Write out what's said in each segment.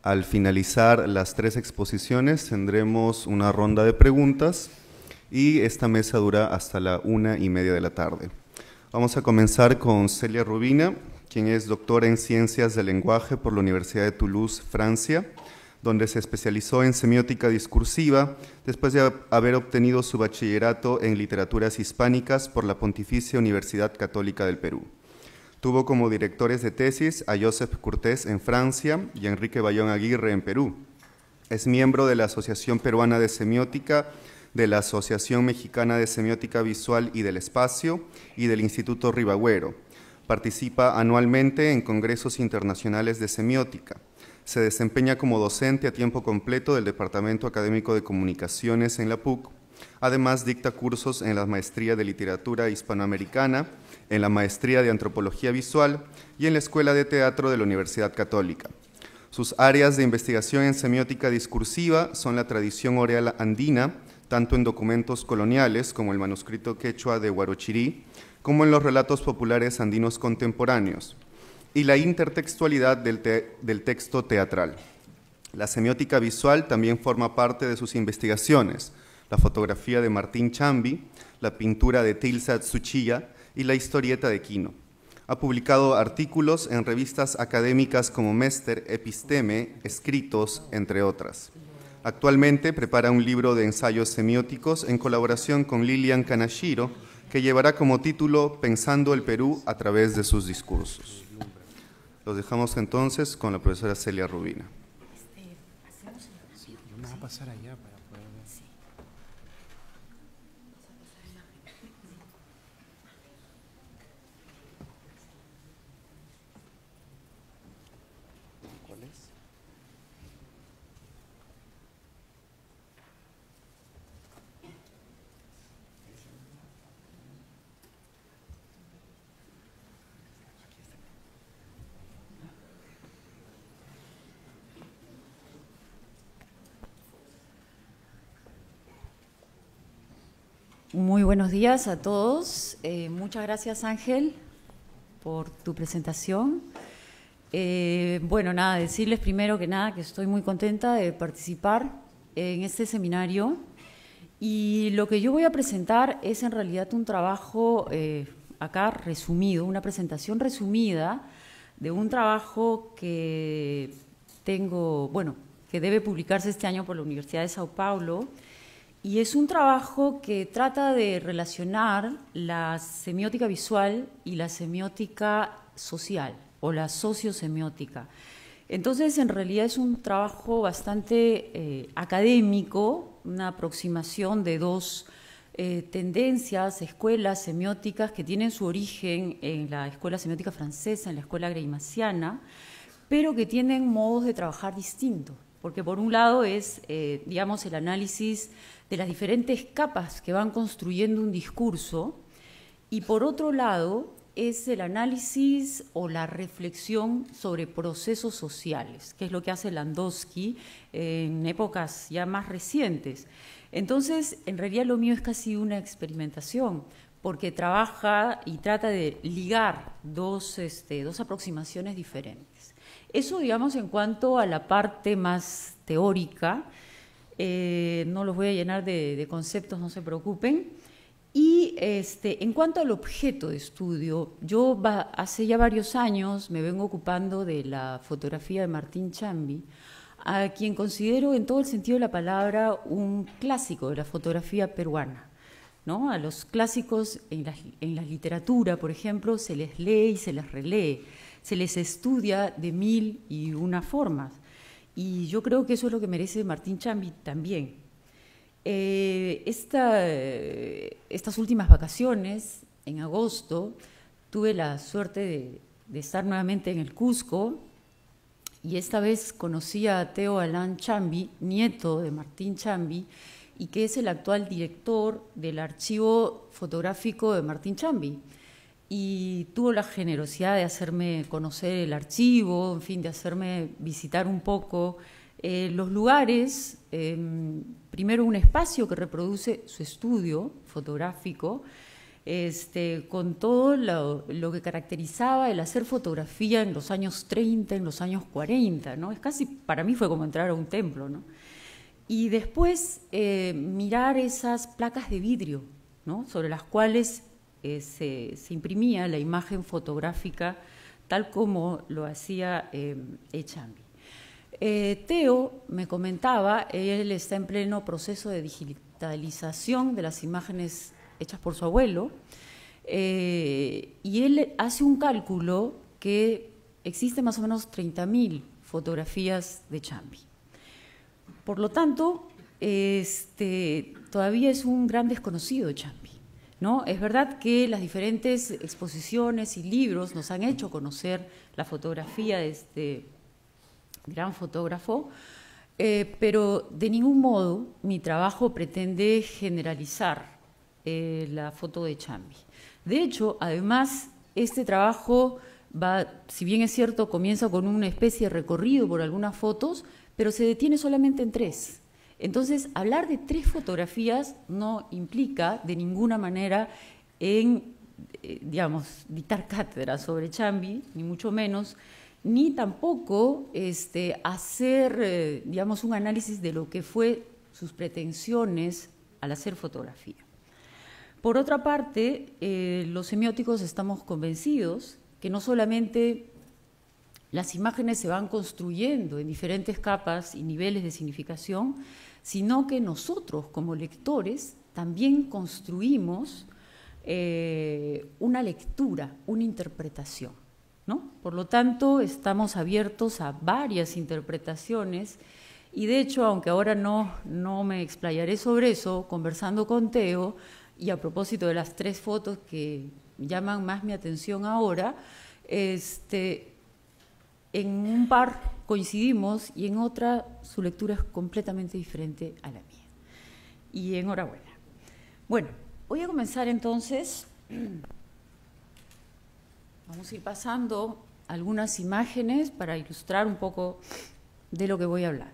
Al finalizar las 3 exposiciones tendremos una ronda de preguntas y esta mesa dura hasta la 1:30 de la tarde. Vamos a comenzar con Celia Rubina, quien es doctora en Ciencias del Lenguaje por la Universidad de Toulouse, Francia, donde se especializó en semiótica discursiva después de haber obtenido su bachillerato en literaturas hispánicas por la Pontificia Universidad Católica del Perú. Tuvo como directores de tesis a Joseph Cortés en Francia y a Enrique Bayón Aguirre en Perú. Es miembro de la Asociación Peruana de Semiótica, de la Asociación Mexicana de Semiótica Visual y del Espacio y del Instituto Ribagüero. Participa anualmente en congresos internacionales de semiótica. Se desempeña como docente a tiempo completo del Departamento Académico de Comunicaciones en la PUC. Además, dicta cursos en la Maestría de Literatura Hispanoamericana, en la Maestría de Antropología Visual y en la Escuela de Teatro de la Universidad Católica. Sus áreas de investigación en semiótica discursiva son la tradición oral andina, tanto en documentos coloniales como el manuscrito quechua de Huarochirí, como en los relatos populares andinos contemporáneos, y la intertextualidad del texto teatral. La semiótica visual también forma parte de sus investigaciones, la fotografía de Martín Chambi, la pintura de Tilsa Tsuchiya y la historieta de Quino. Ha publicado artículos en revistas académicas como Mester, Episteme, Escritos, entre otras. Actualmente prepara un libro de ensayos semióticos en colaboración con Lilian Kanashiro, que llevará como título Pensando el Perú a través de sus discursos. Los dejamos entonces con la profesora Celia Rubina. Sí, vamos a pasar allá para poder ver. Sí. ¿Cuál es? Muy buenos días a todos. Muchas gracias, Ángel, por tu presentación. Bueno, nada, decirles primero que nada que estoy muy contenta de participar en este seminario y lo que yo voy a presentar es en realidad un trabajo acá resumido, una presentación resumida de un trabajo que tengo, bueno, que debe publicarse este año por la Universidad de Sao Paulo. Y es un trabajo que trata de relacionar la semiótica visual y la semiótica social o la sociosemiótica. Entonces, en realidad es un trabajo bastante académico, una aproximación de dos tendencias, escuelas semióticas que tienen su origen en la escuela semiótica francesa, en la escuela greimassiana, pero que tienen modos de trabajar distintos. Porque por un lado es, digamos, el análisis de las diferentes capas que van construyendo un discurso y por otro lado es el análisis o la reflexión sobre procesos sociales, que es lo que hace Landowski en épocas ya más recientes. Entonces, en realidad lo mío es casi una experimentación, porque trabaja y trata de ligar dos aproximaciones diferentes. Eso, digamos, en cuanto a la parte más teórica. No los voy a llenar de conceptos, no se preocupen. Y en cuanto al objeto de estudio, yo hace ya varios años me vengo ocupando de la fotografía de Martín Chambi, a quien considero en todo el sentido de la palabra un clásico de la fotografía peruana, ¿no? A los clásicos en la literatura, por ejemplo, se les lee y se les relee, se les estudia de mil y una formas. Y yo creo que eso es lo que merece Martín Chambi también. Estas últimas vacaciones, en agosto, tuve la suerte de estar nuevamente en el Cusco y esta vez conocí a Theo Alain Chambi, nieto de Martín Chambi, y que es el actual director del archivo fotográfico de Martín Chambi. Y tuvo la generosidad de hacerme conocer el archivo, en fin, de hacerme visitar un poco los lugares, primero un espacio que reproduce su estudio fotográfico, con todo lo que caracterizaba el hacer fotografía en los años 30, en los años 40, ¿no? Es casi, para mí fue como entrar a un templo, ¿no? Y después mirar esas placas de vidrio, ¿no? Sobre las cuales se imprimía la imagen fotográfica tal como lo hacía Echambi. Teo me comentaba, él está en pleno proceso de digitalización de las imágenes hechas por su abuelo, y él hace un cálculo que existe más o menos 30.000 fotografías de Echambi. Por lo tanto, todavía es un gran desconocido Echambi, ¿no? Es verdad que las diferentes exposiciones y libros nos han hecho conocer la fotografía de este gran fotógrafo, pero de ningún modo mi trabajo pretende generalizar la foto de Echambi. De hecho, además, este trabajo si bien es cierto, comienza con una especie de recorrido por algunas fotos, pero se detiene solamente en 3. Entonces, hablar de 3 fotografías no implica de ninguna manera digamos, dictar cátedra sobre Echambi, ni mucho menos, ni tampoco hacer, digamos, un análisis de lo que fue sus pretensiones al hacer fotografía. Por otra parte, los semióticos estamos convencidos que no solamente las imágenes se van construyendo en diferentes capas y niveles de significación, sino que nosotros como lectores también construimos una lectura, una interpretación, ¿no? Por lo tanto, estamos abiertos a varias interpretaciones y de hecho, aunque ahora no me explayaré sobre eso, conversando con Teo y a propósito de las 3 fotos que llaman más mi atención ahora, en un par coincidimos y en otra su lectura es completamente diferente a la mía. Y enhorabuena. Bueno, voy a comenzar entonces. Vamos a ir pasando algunas imágenes para ilustrar un poco de lo que voy hablando.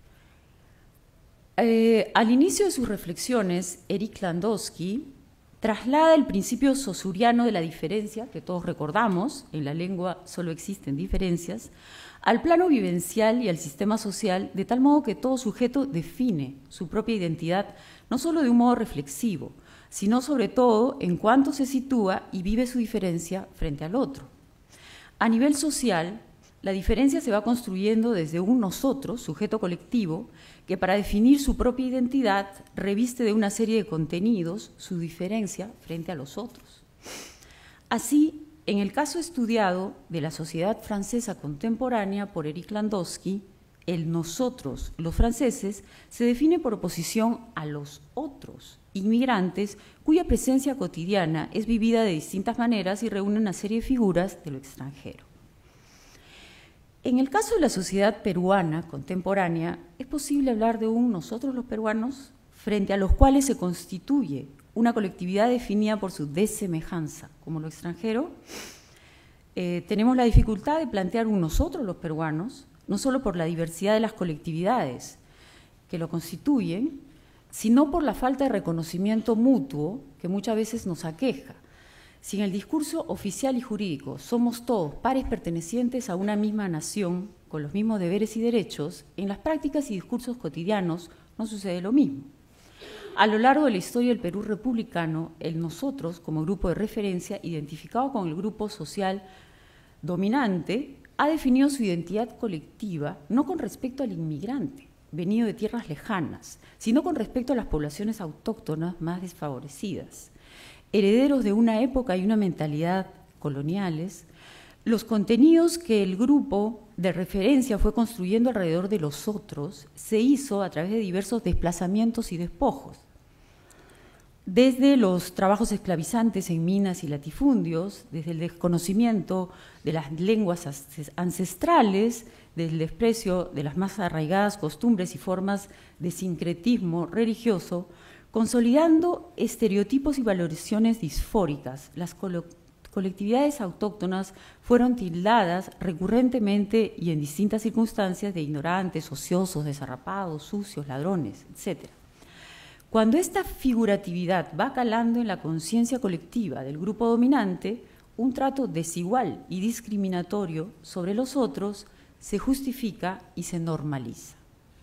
Al inicio de sus reflexiones, Eric Landowski traslada el principio saussuriano de la diferencia, que todos recordamos, en la lengua solo existen diferencias, al plano vivencial y al sistema social, de tal modo que todo sujeto define su propia identidad, no solo de un modo reflexivo, sino sobre todo en cuanto se sitúa y vive su diferencia frente al otro. A nivel social, la diferencia se va construyendo desde un nosotros, sujeto colectivo, que para definir su propia identidad reviste de una serie de contenidos su diferencia frente a los otros. Así, en el caso estudiado de la sociedad francesa contemporánea por Eric Landowski, el nosotros, los franceses, se define por oposición a los otros, inmigrantes, cuya presencia cotidiana es vivida de distintas maneras y reúne una serie de figuras de lo extranjero. En el caso de la sociedad peruana contemporánea, es posible hablar de un nosotros los peruanos, frente a los cuales se constituye una colectividad definida por su desemejanza, como lo extranjero. Tenemos la dificultad de plantear un nosotros los peruanos, no solo por la diversidad de las colectividades que lo constituyen, sino por la falta de reconocimiento mutuo que muchas veces nos aqueja. Si en el discurso oficial y jurídico somos todos pares pertenecientes a una misma nación, con los mismos deberes y derechos, en las prácticas y discursos cotidianos no sucede lo mismo. A lo largo de la historia del Perú republicano, el nosotros, como grupo de referencia, identificado con el grupo social dominante, ha definido su identidad colectiva no con respecto al inmigrante, venido de tierras lejanas, sino con respecto a las poblaciones autóctonas más desfavorecidas. Herederos de una época y una mentalidad coloniales, los contenidos que el grupo de referencia fue construyendo alrededor de los otros se hizo a través de diversos desplazamientos y despojos. Desde los trabajos esclavizantes en minas y latifundios, desde el desconocimiento de las lenguas ancestrales, desde el desprecio de las más arraigadas costumbres y formas de sincretismo religioso, consolidando estereotipos y valoraciones disfóricas. Las colectividades autóctonas fueron tildadas recurrentemente y en distintas circunstancias de ignorantes, ociosos, desarrapados, sucios, ladrones, etc. Cuando esta figuratividad va calando en la conciencia colectiva del grupo dominante, un trato desigual y discriminatorio sobre los otros se justifica y se normaliza.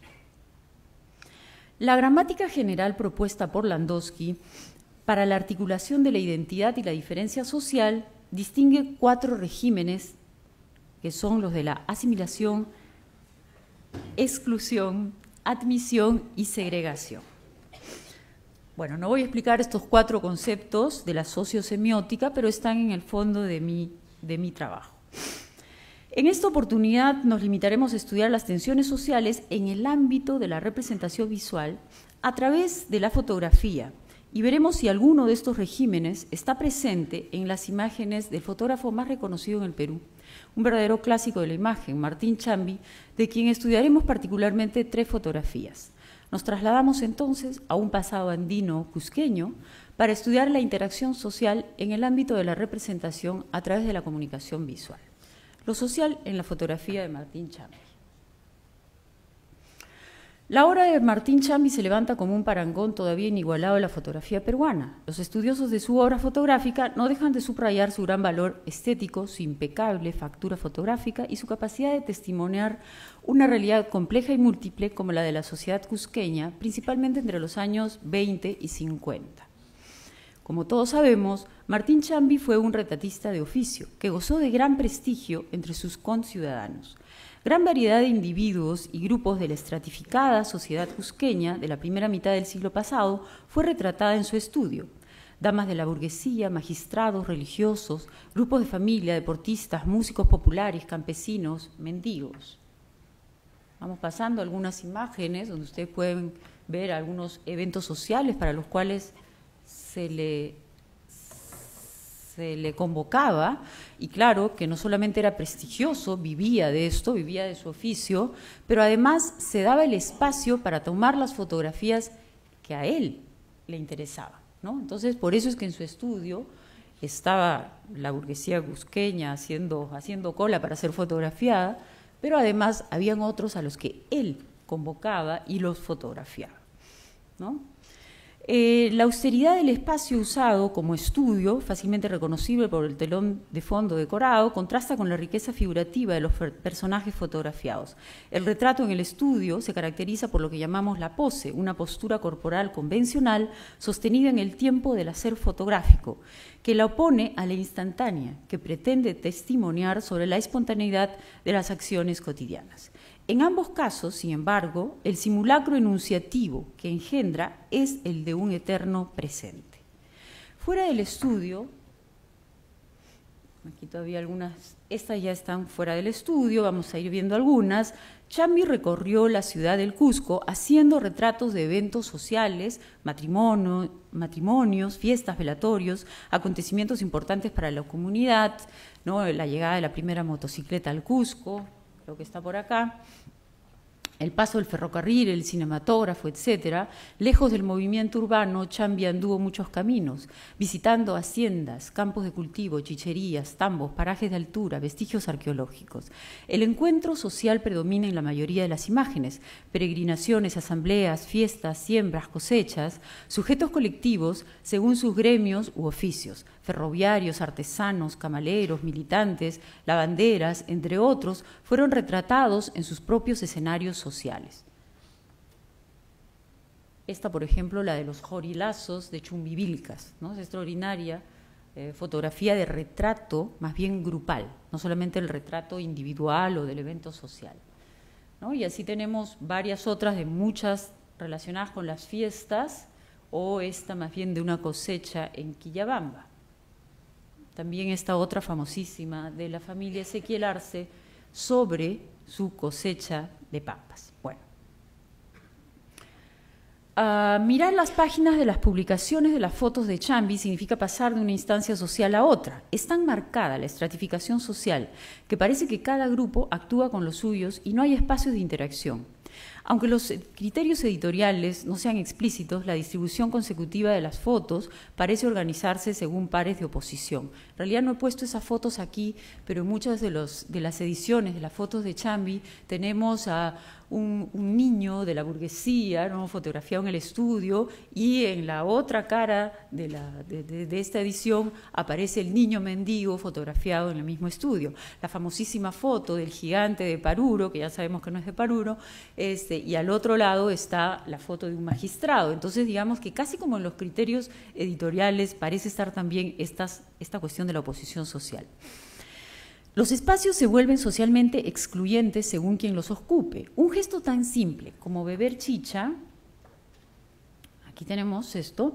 La gramática general propuesta por Landowski para la articulación de la identidad y la diferencia social distingue 4 regímenes que son los de la asimilación, exclusión, admisión y segregación. Bueno, no voy a explicar estos 4 conceptos de la sociosemiótica, pero están en el fondo de mi trabajo. En esta oportunidad nos limitaremos a estudiar las tensiones sociales en el ámbito de la representación visual a través de la fotografía y veremos si alguno de estos regímenes está presente en las imágenes del fotógrafo más reconocido en el Perú, un verdadero clásico de la imagen, Martín Chambi, de quien estudiaremos particularmente 3 fotografías. Nos trasladamos entonces a un pasado andino cusqueño para estudiar la interacción social en el ámbito de la representación a través de la comunicación visual. Lo social en la fotografía de Martín Chambi. La obra de Martín Chambi se levanta como un parangón todavía inigualado de la fotografía peruana. Los estudiosos de su obra fotográfica no dejan de subrayar su gran valor estético, su impecable factura fotográfica y su capacidad de testimoniar una realidad compleja y múltiple como la de la sociedad cusqueña, principalmente entre los años 20 y 50. Como todos sabemos, Martín Chambi fue un retratista de oficio que gozó de gran prestigio entre sus conciudadanos. Gran variedad de individuos y grupos de la estratificada sociedad cusqueña de la primera mitad del siglo pasado fue retratada en su estudio. Damas de la burguesía, magistrados, religiosos, grupos de familia, deportistas, músicos populares, campesinos, mendigos. Vamos pasando algunas imágenes donde ustedes pueden ver algunos eventos sociales para los cuales se le convocaba, y claro que no solamente era prestigioso, vivía de esto, vivía de su oficio, pero además se daba el espacio para tomar las fotografías que a él le interesaban, ¿no? Entonces, por eso es que en su estudio estaba la burguesía cusqueña haciendo cola para ser fotografiada, pero además habían otros a los que él convocaba y los fotografiaba, ¿no? La austeridad del espacio usado como estudio, fácilmente reconocible por el telón de fondo decorado, contrasta con la riqueza figurativa de los personajes fotografiados. El retrato en el estudio se caracteriza por lo que llamamos la pose, una postura corporal convencional sostenida en el tiempo del hacer fotográfico, que la opone a la instantánea, que pretende testimoniar sobre la espontaneidad de las acciones cotidianas. En ambos casos, sin embargo, el simulacro enunciativo que engendra es el de un eterno presente. Fuera del estudio, aquí todavía algunas, estas ya están fuera del estudio, vamos a ir viendo algunas. Chambi recorrió la ciudad del Cusco haciendo retratos de eventos sociales, matrimonios, fiestas, velatorios, acontecimientos importantes para la comunidad, ¿no? La llegada de la primera motocicleta al Cusco, lo que está por acá, el paso del ferrocarril, el cinematógrafo, etcétera. Lejos del movimiento urbano, Chambi anduvo muchos caminos, visitando haciendas, campos de cultivo, chicherías, tambos, parajes de altura, vestigios arqueológicos. El encuentro social predomina en la mayoría de las imágenes: peregrinaciones, asambleas, fiestas, siembras, cosechas, sujetos colectivos según sus gremios u oficios, ferroviarios, artesanos, camaleros, militantes, lavanderas, entre otros, fueron retratados en sus propios escenarios sociales. Esta, por ejemplo, la de los jorilazos de Chumbivilcas, ¿no? Es extraordinaria fotografía de retrato, más bien grupal, no solamente el retrato individual o del evento social, ¿no? Y así tenemos varias otras de muchas relacionadas con las fiestas, o esta más bien de una cosecha en Quillabamba. También esta otra famosísima de la familia Ezequiel Arce sobre su cosecha de papas. Bueno, mirar las páginas de las publicaciones de las fotos de Chambi significa pasar de una instancia social a otra. Es tan marcada la estratificación social que parece que cada grupo actúa con los suyos y no hay espacios de interacción. Aunque los criterios editoriales no sean explícitos, la distribución consecutiva de las fotos parece organizarse según pares de oposición. En realidad no he puesto esas fotos aquí, pero en muchas de las ediciones de las fotos de Chambi tenemos a un niño de la burguesía, ¿no?, fotografiado en el estudio, y en la otra cara de esta edición aparece el niño mendigo fotografiado en el mismo estudio. La famosísima foto del gigante de Paruro, que ya sabemos que no es de Paruro, y al otro lado está la foto de un magistrado. Entonces, digamos que casi como en los criterios editoriales parece estar también esta cuestión de la oposición social. Los espacios se vuelven socialmente excluyentes según quien los ocupe. Un gesto tan simple como beber chicha, aquí tenemos esto,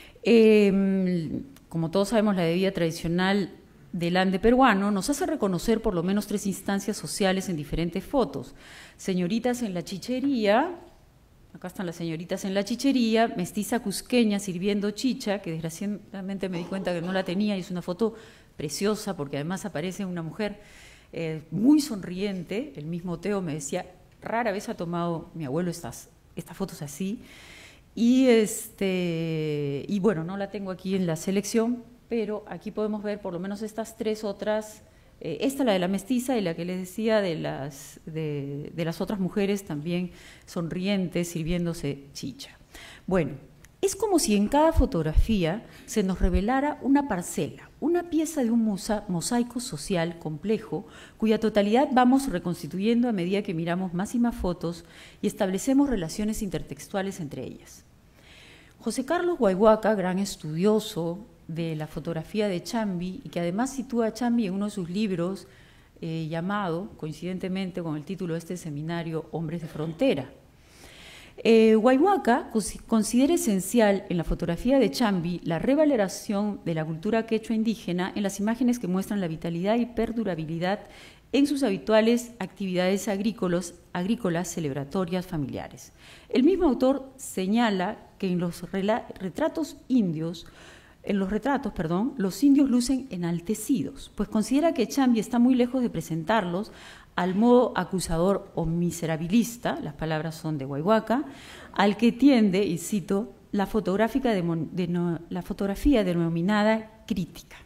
como todos sabemos, la bebida tradicional del Ande peruano, nos hace reconocer por lo menos 3 instancias sociales en diferentes fotos. Señoritas en la chichería, acá están las señoritas en la chichería, mestiza cusqueña sirviendo chicha, que desgraciadamente me di cuenta que no la tenía, y es una foto preciosa porque además aparece una mujer muy sonriente. El mismo Teo me decía, rara vez ha tomado mi abuelo estas fotos así, y bueno, no la tengo aquí en la selección, pero aquí podemos ver por lo menos estas 3 otras, esta la de la mestiza y la que les decía de las otras mujeres también sonrientes sirviéndose chicha. Bueno, es como si en cada fotografía se nos revelara una parcela, una pieza de un mosaico social complejo cuya totalidad vamos reconstituyendo a medida que miramos más y más fotos y establecemos relaciones intertextuales entre ellas. José Carlos Huayhuaca, gran estudioso de la fotografía de Chambi, y que además sitúa a Chambi en uno de sus libros llamado, coincidentemente con el título de este seminario, Hombres de Frontera. Huayhuaca considera esencial en la fotografía de Chambi la revaloración de la cultura quechua indígena en las imágenes que muestran la vitalidad y perdurabilidad en sus habituales actividades agrícolas, celebratorias, familiares. El mismo autor señala que en los retratos, los indios lucen enaltecidos, pues considera que Chambi está muy lejos de presentarlos al modo acusador o miserabilista, las palabras son de Huayhuaca, al que tiende, y cito, la fotografía denominada crítica.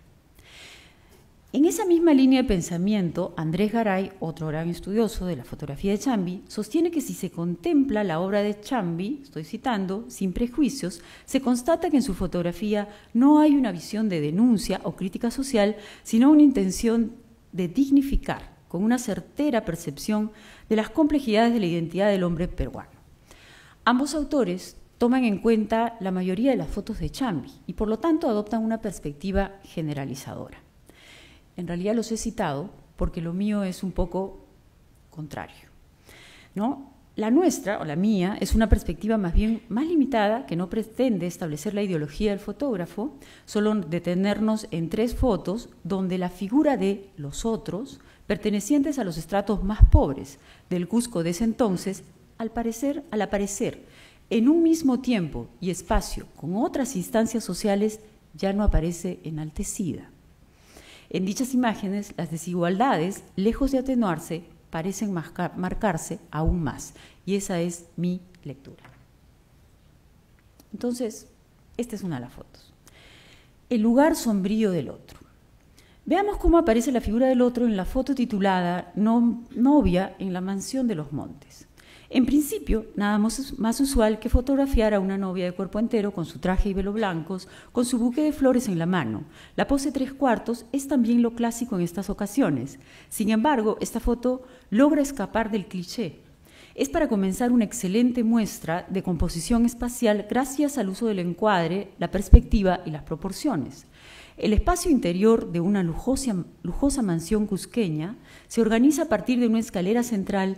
En esa misma línea de pensamiento, Andrés Garay, otro gran estudioso de la fotografía de Chambi, sostiene que si se contempla la obra de Chambi, estoy citando, sin prejuicios, se constata que en su fotografía no hay una visión de denuncia o crítica social, sino una intención de dignificar, con una certera percepción de las complejidades de la identidad del hombre peruano. Ambos autores toman en cuenta la mayoría de las fotos de Chambi y por lo tanto adoptan una perspectiva generalizadora. En realidad los he citado porque lo mío es un poco contrario, ¿no? La nuestra, o la mía, es una perspectiva más bien más limitada, que no pretende establecer la ideología del fotógrafo, solo detenernos en 3 fotos donde la figura de los otros, pertenecientes a los estratos más pobres del Cusco de ese entonces, al aparecer en un mismo tiempo y espacio con otras instancias sociales, ya no aparece enaltecida. En dichas imágenes, las desigualdades, lejos de atenuarse, parecen marcarse aún más, y esa es mi lectura. Entonces, esta es una de las fotos. El lugar sombrío del otro. Veamos cómo aparece la figura del otro en la foto titulada Novia en la mansión de los montes. En principio, nada más usual que fotografiar a una novia de cuerpo entero con su traje y velo blancos, con su buque de flores en la mano. La pose 3/4 es también lo clásico en estas ocasiones. Sin embargo, esta foto logra escapar del cliché. Es para comenzar una excelente muestra de composición espacial gracias al uso del encuadre, la perspectiva y las proporciones. El espacio interior de una lujosa mansión cusqueña se organiza a partir de una escalera central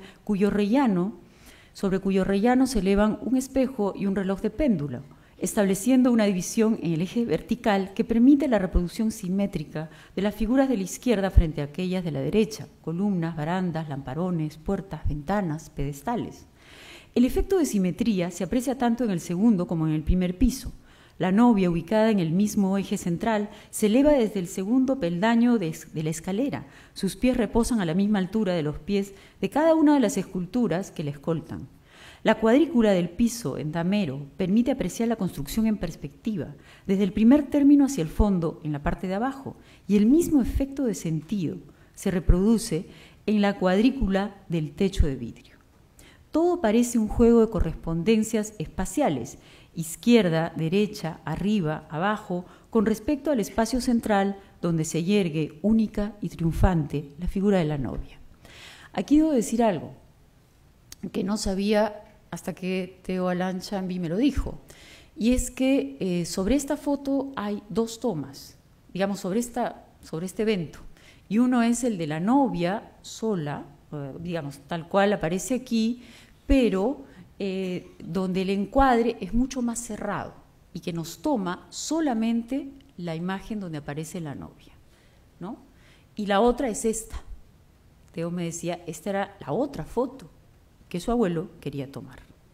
sobre cuyo rellano se elevan un espejo y un reloj de péndulo, estableciendo una división en el eje vertical que permite la reproducción simétrica de las figuras de la izquierda frente a aquellas de la derecha, columnas, barandas, lamparones, puertas, ventanas, pedestales. El efecto de simetría se aprecia tanto en el segundo como en el primer piso. La novia, ubicada en el mismo eje central, se eleva desde el segundo peldaño de la escalera. Sus pies reposan a la misma altura de los pies de cada una de las esculturas que la escoltan. La cuadrícula del piso en damero permite apreciar la construcción en perspectiva, desde el primer término hacia el fondo, en la parte de abajo, y el mismo efecto de sentido se reproduce en la cuadrícula del techo de vidrio. Todo parece un juego de correspondencias espaciales, izquierda, derecha, arriba, abajo, con respecto al espacio central donde se yergue única y triunfante la figura de la novia. Aquí debo decir algo que no sabía hasta que Theo Alain Chambi me lo dijo, y es que sobre esta foto hay dos tomas, digamos, sobre este evento, y uno es el de la novia sola, digamos, tal cual aparece aquí, pero donde el encuadre es mucho más cerrado y que nos toma solamente la imagen donde aparece la novia, ¿no? Y la otra es esta. Theo me decía, esta era la otra foto que su abuelo quería tomar.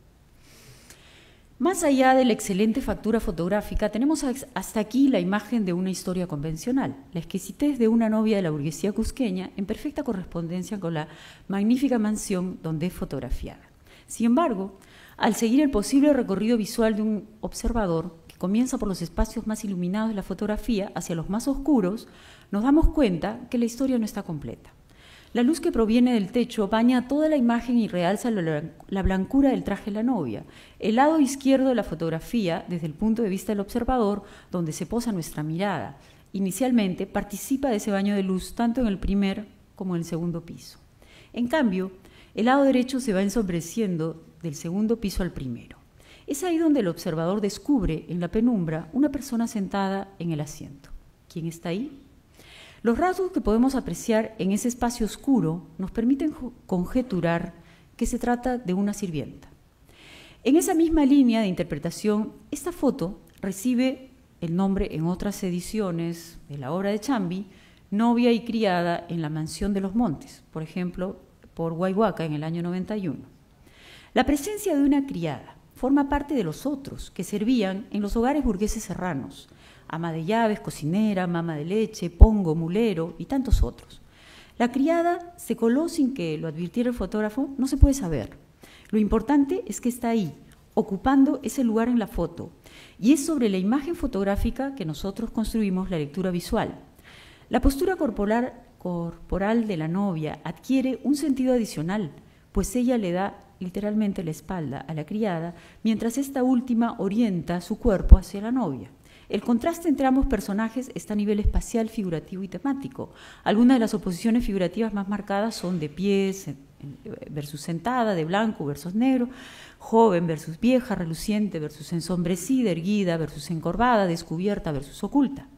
Más allá de la excelente factura fotográfica, tenemos hasta aquí la imagen de una historia convencional, la exquisitez de una novia de la burguesía cusqueña en perfecta correspondencia con la magnífica mansión donde es fotografiada. Sin embargo, al seguir el posible recorrido visual de un observador, que comienza por los espacios más iluminados de la fotografía hacia los más oscuros, nos damos cuenta que la historia no está completa. La luz que proviene del techo baña toda la imagen y realza la blancura del traje de la novia. El lado izquierdo de la fotografía, desde el punto de vista del observador, donde se posa nuestra mirada, inicialmente participa de ese baño de luz tanto en el primer como en el segundo piso. En cambio, el lado derecho se va ensombreciendo del segundo piso al primero. Es ahí donde el observador descubre en la penumbra una persona sentada en el asiento. ¿Quién está ahí? Los rasgos que podemos apreciar en ese espacio oscuro nos permiten conjeturar que se trata de una sirvienta. En esa misma línea de interpretación, esta foto recibe el nombre en otras ediciones de la obra de Chambi, Novia y criada en la mansión de los Montes, por ejemplo, por Huayhuaca en el año 91. La presencia de una criada forma parte de los otros que servían en los hogares burgueses serranos, ama de llaves, cocinera, mama de leche, pongo, mulero y tantos otros. La criada se coló sin que lo advirtiera el fotógrafo, no se puede saber. Lo importante es que está ahí, ocupando ese lugar en la foto, y es sobre la imagen fotográfica que nosotros construimos la lectura visual. La postura corporal de la novia adquiere un sentido adicional, pues ella le da literalmente la espalda a la criada, mientras esta última orienta su cuerpo hacia la novia. El contraste entre ambos personajes está a nivel espacial, figurativo y temático. Algunas de las oposiciones figurativas más marcadas son de pies versus sentada, de blanco versus negro, joven versus vieja, reluciente versus ensombrecida, erguida versus encorvada, descubierta versus oculta.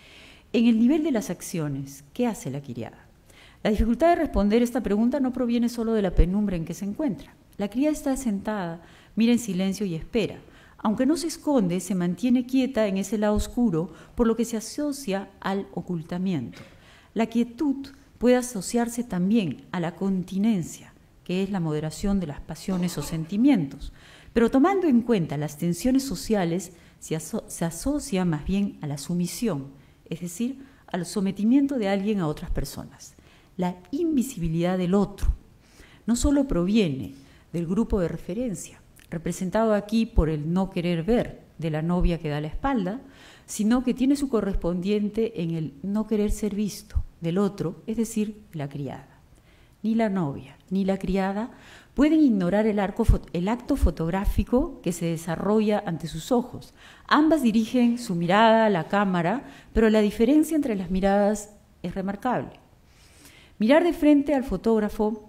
En el nivel de las acciones, ¿qué hace la criada? La dificultad de responder esta pregunta no proviene solo de la penumbra en que se encuentra. La criada está sentada, mira en silencio y espera. Aunque no se esconde, se mantiene quieta en ese lado oscuro, por lo que se asocia al ocultamiento. La quietud puede asociarse también a la continencia, que es la moderación de las pasiones o sentimientos, pero tomando en cuenta las tensiones sociales, se asocia más bien a la sumisión, es decir, al sometimiento de alguien a otras personas. La invisibilidad del otro no solo proviene del grupo de referencia, representado aquí por el no querer ver de la novia que da la espalda, sino que tiene su correspondiente en el no querer ser visto del otro, es decir, la criada. Ni la novia ni la criada pueden ignorar el acto fotográfico que se desarrolla ante sus ojos. Ambas dirigen su mirada a la cámara, pero la diferencia entre las miradas es remarcable. Mirar de frente al fotógrafo,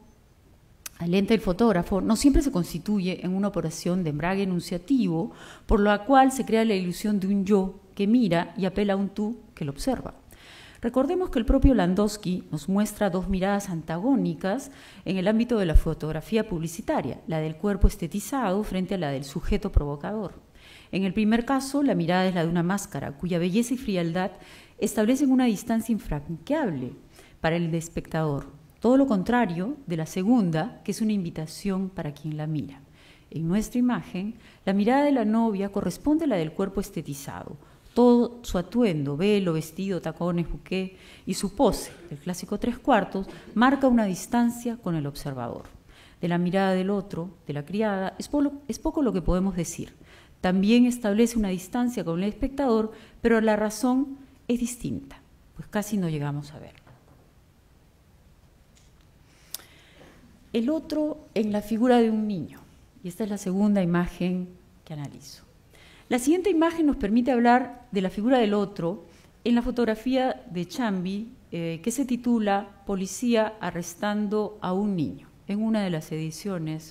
al lente del fotógrafo, no siempre se constituye en una operación de embrague enunciativo, por la cual se crea la ilusión de un yo que mira y apela a un tú que lo observa. Recordemos que el propio Landowski nos muestra dos miradas antagónicas en el ámbito de la fotografía publicitaria, la del cuerpo estetizado frente a la del sujeto provocador. En el primer caso, la mirada es la de una máscara, cuya belleza y frialdad establecen una distancia infranqueable para el espectador. Todo lo contrario de la segunda, que es una invitación para quien la mira. En nuestra imagen, la mirada de la novia corresponde a la del cuerpo estetizado. Todo su atuendo, velo, vestido, tacones, buqué y su pose, el clásico 3/4, marca una distancia con el observador. de la mirada del otro, de la criada, es poco lo que podemos decir. También establece una distancia con el espectador, pero la razón es distinta, pues casi no llegamos a verlo. El otro en la figura de un niño, y esta es la segunda imagen que analizo. La siguiente imagen nos permite hablar de la figura del otro en la fotografía de Chambi, que se titula Policía arrestando a un niño, en una de las ediciones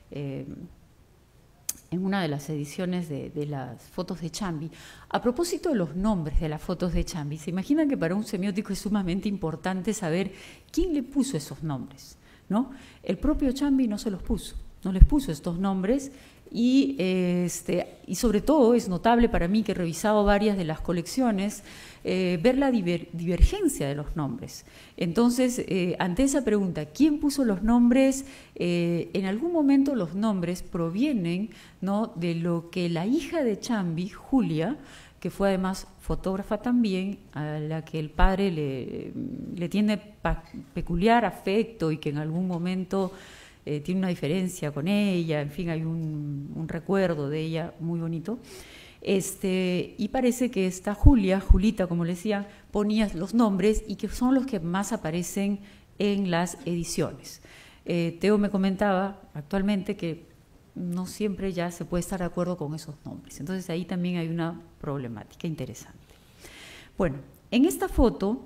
de las fotos de Chambi. A propósito de los nombres de las fotos de Chambi, ¿se imaginan que para un semiótico es sumamente importante saber quién le puso esos nombres, ¿no? El propio Chambi no se los puso, no les puso estos nombres y sobre todo es notable para mí, que he revisado varias de las colecciones, ver la divergencia de los nombres. Entonces, ante esa pregunta, ¿quién puso los nombres? En algún momento los nombres provienen, ¿no?, de lo que la hija de Chambi, Julia, que fue además fotógrafa también, a la que el padre le tiene peculiar afecto y que en algún momento tiene una diferencia con ella, en fin, hay un recuerdo de ella muy bonito. Y parece que esta Julita, como le decía, ponía los nombres y que son los que más aparecen en las ediciones. Teo me comentaba actualmente que no siempre ya se puede estar de acuerdo con esos nombres. Entonces ahí también hay una problemática interesante. Bueno, en esta foto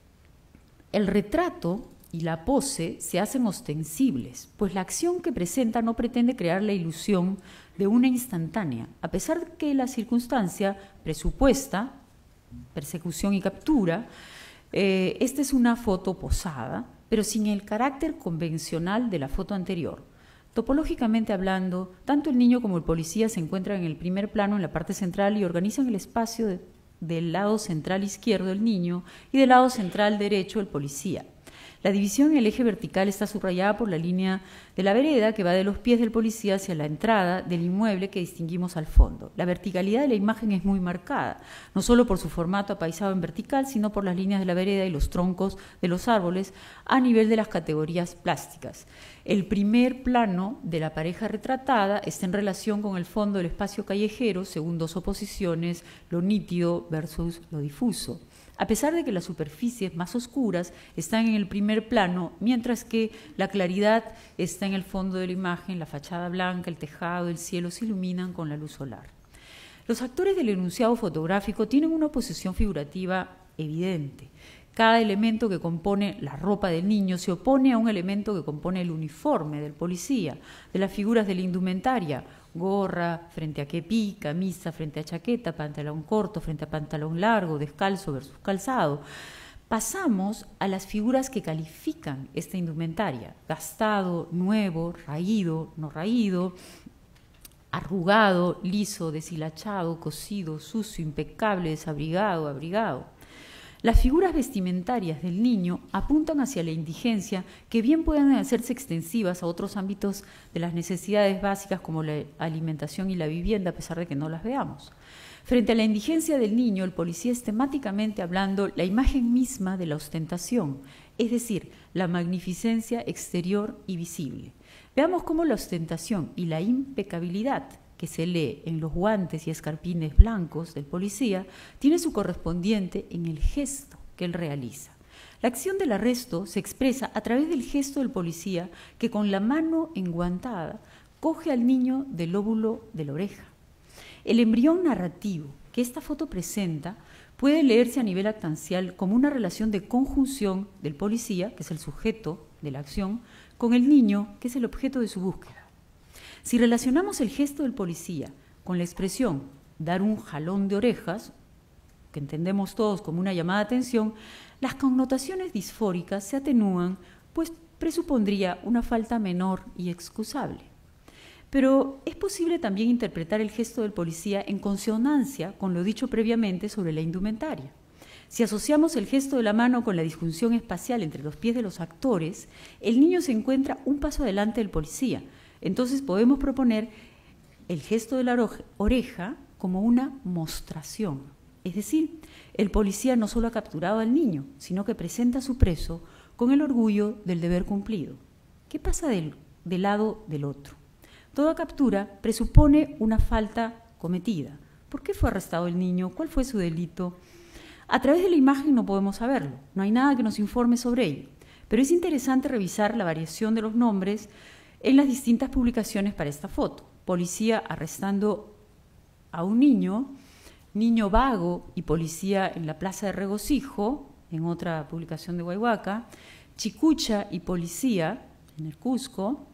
el retrato y la pose se hacen ostensibles, pues la acción que presenta no pretende crear la ilusión de una instantánea, a pesar de que la circunstancia presupuesta, persecución y captura, esta es una foto posada, pero sin el carácter convencional de la foto anterior. Topológicamente hablando, tanto el niño como el policía se encuentran en el primer plano en la parte central y organizan el espacio del lado central izquierdo el niño y del lado central derecho el policía. La división en el eje vertical está subrayada por la línea de la vereda que va de los pies del policía hacia la entrada del inmueble que distinguimos al fondo. La verticalidad de la imagen es muy marcada, no solo por su formato apaisado en vertical, sino por las líneas de la vereda y los troncos de los árboles a nivel de las categorías plásticas. El primer plano de la pareja retratada está en relación con el fondo del espacio callejero, según dos oposiciones, lo nítido versus lo difuso. A pesar de que las superficies más oscuras están en el primer plano, mientras que la claridad está en el fondo de la imagen, la fachada blanca, el tejado, el cielo se iluminan con la luz solar. Los actores del enunciado fotográfico tienen una posición figurativa evidente. Cada elemento que compone la ropa del niño se opone a un elemento que compone el uniforme del policía, de las figuras de la indumentaria, gorra frente a kepí, camisa frente a chaqueta, pantalón corto frente a pantalón largo, descalzo versus calzado. Pasamos a las figuras que califican esta indumentaria: gastado, nuevo, raído, no raído, arrugado, liso, deshilachado, cosido, sucio, impecable, desabrigado, abrigado. Las figuras vestimentarias del niño apuntan hacia la indigencia, que bien pueden hacerse extensivas a otros ámbitos de las necesidades básicas como la alimentación y la vivienda, a pesar de que no las veamos. Frente a la indigencia del niño, el policía es temáticamente hablando la imagen misma de la ostentación, es decir, la magnificencia exterior y visible. Veamos cómo la ostentación y la impecabilidad que se lee en los guantes y escarpines blancos del policía, tiene su correspondiente en el gesto que él realiza. La acción del arresto se expresa a través del gesto del policía que con la mano enguantada coge al niño del lóbulo de la oreja. El embrión narrativo que esta foto presenta puede leerse a nivel actancial como una relación de conjunción del policía, que es el sujeto de la acción, con el niño, que es el objeto de su búsqueda. Si relacionamos el gesto del policía con la expresión dar un jalón de orejas, que entendemos todos como una llamada de atención, las connotaciones disfóricas se atenúan, pues presupondría una falta menor y excusable. Pero es posible también interpretar el gesto del policía en consonancia con lo dicho previamente sobre la indumentaria. Si asociamos el gesto de la mano con la disjunción espacial entre los pies de los actores, el niño se encuentra un paso adelante del policía. Entonces podemos proponer el gesto de la oreja como una mostración. Es decir, el policía no solo ha capturado al niño, sino que presenta a su preso con el orgullo del deber cumplido. ¿Qué pasa del lado del otro. Toda captura presupone una falta cometida. ¿Por qué fue arrestado el niño? ¿Cuál fue su delito? A través de la imagen no podemos saberlo, no hay nada que nos informe sobre ello, pero es interesante revisar la variación de los nombres en las distintas publicaciones para esta foto. Policía arrestando a un niño, niño vago y policía en la Plaza de Regocijo, en otra publicación de Huayhuaca, Chicucha y policía en el Cusco,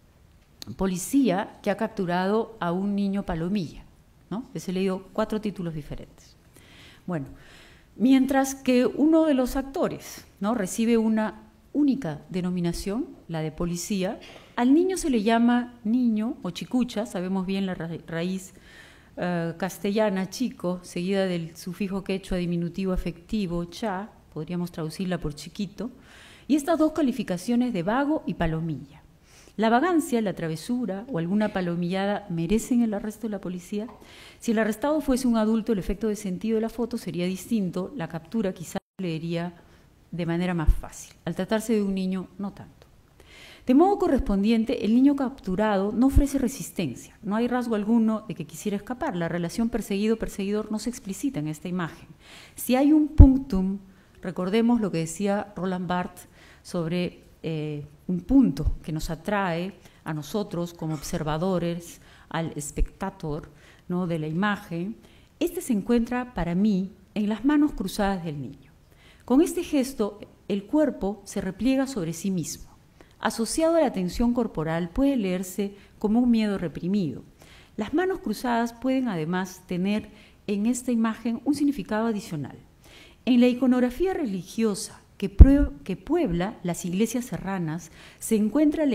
policía que ha capturado a un niño palomilla, ¿no? Les he leído 4 títulos diferentes. Bueno, mientras que uno de los actores, ¿no?, recibe una única denominación, la de policía, al niño se le llama niño o chicucha, sabemos bien la raíz castellana, chico, seguida del sufijo quechua diminutivo afectivo, cha, podríamos traducirla por chiquito, y estas 2 calificaciones de vago y palomilla. ¿La vagancia, la travesura o alguna palomillada merecen el arresto de la policía? Si el arrestado fuese un adulto, el efecto de sentido de la foto sería distinto, la captura quizás leería de manera más fácil. Al tratarse de un niño, no tanto. De modo correspondiente, el niño capturado no ofrece resistencia, no hay rasgo alguno de que quisiera escapar, la relación perseguido-perseguidor no se explicita en esta imagen. Si hay un punctum, recordemos lo que decía Roland Barthes sobre un punto que nos atrae a nosotros como observadores, al espectador, ¿no?, de la imagen, este se encuentra para mí en las manos cruzadas del niño. Con este gesto, el cuerpo se repliega sobre sí mismo. Asociado a la tensión corporal puede leerse como un miedo reprimido. Las manos cruzadas pueden además tener en esta imagen un significado adicional. En la iconografía religiosa que puebla las iglesias serranas se encuentra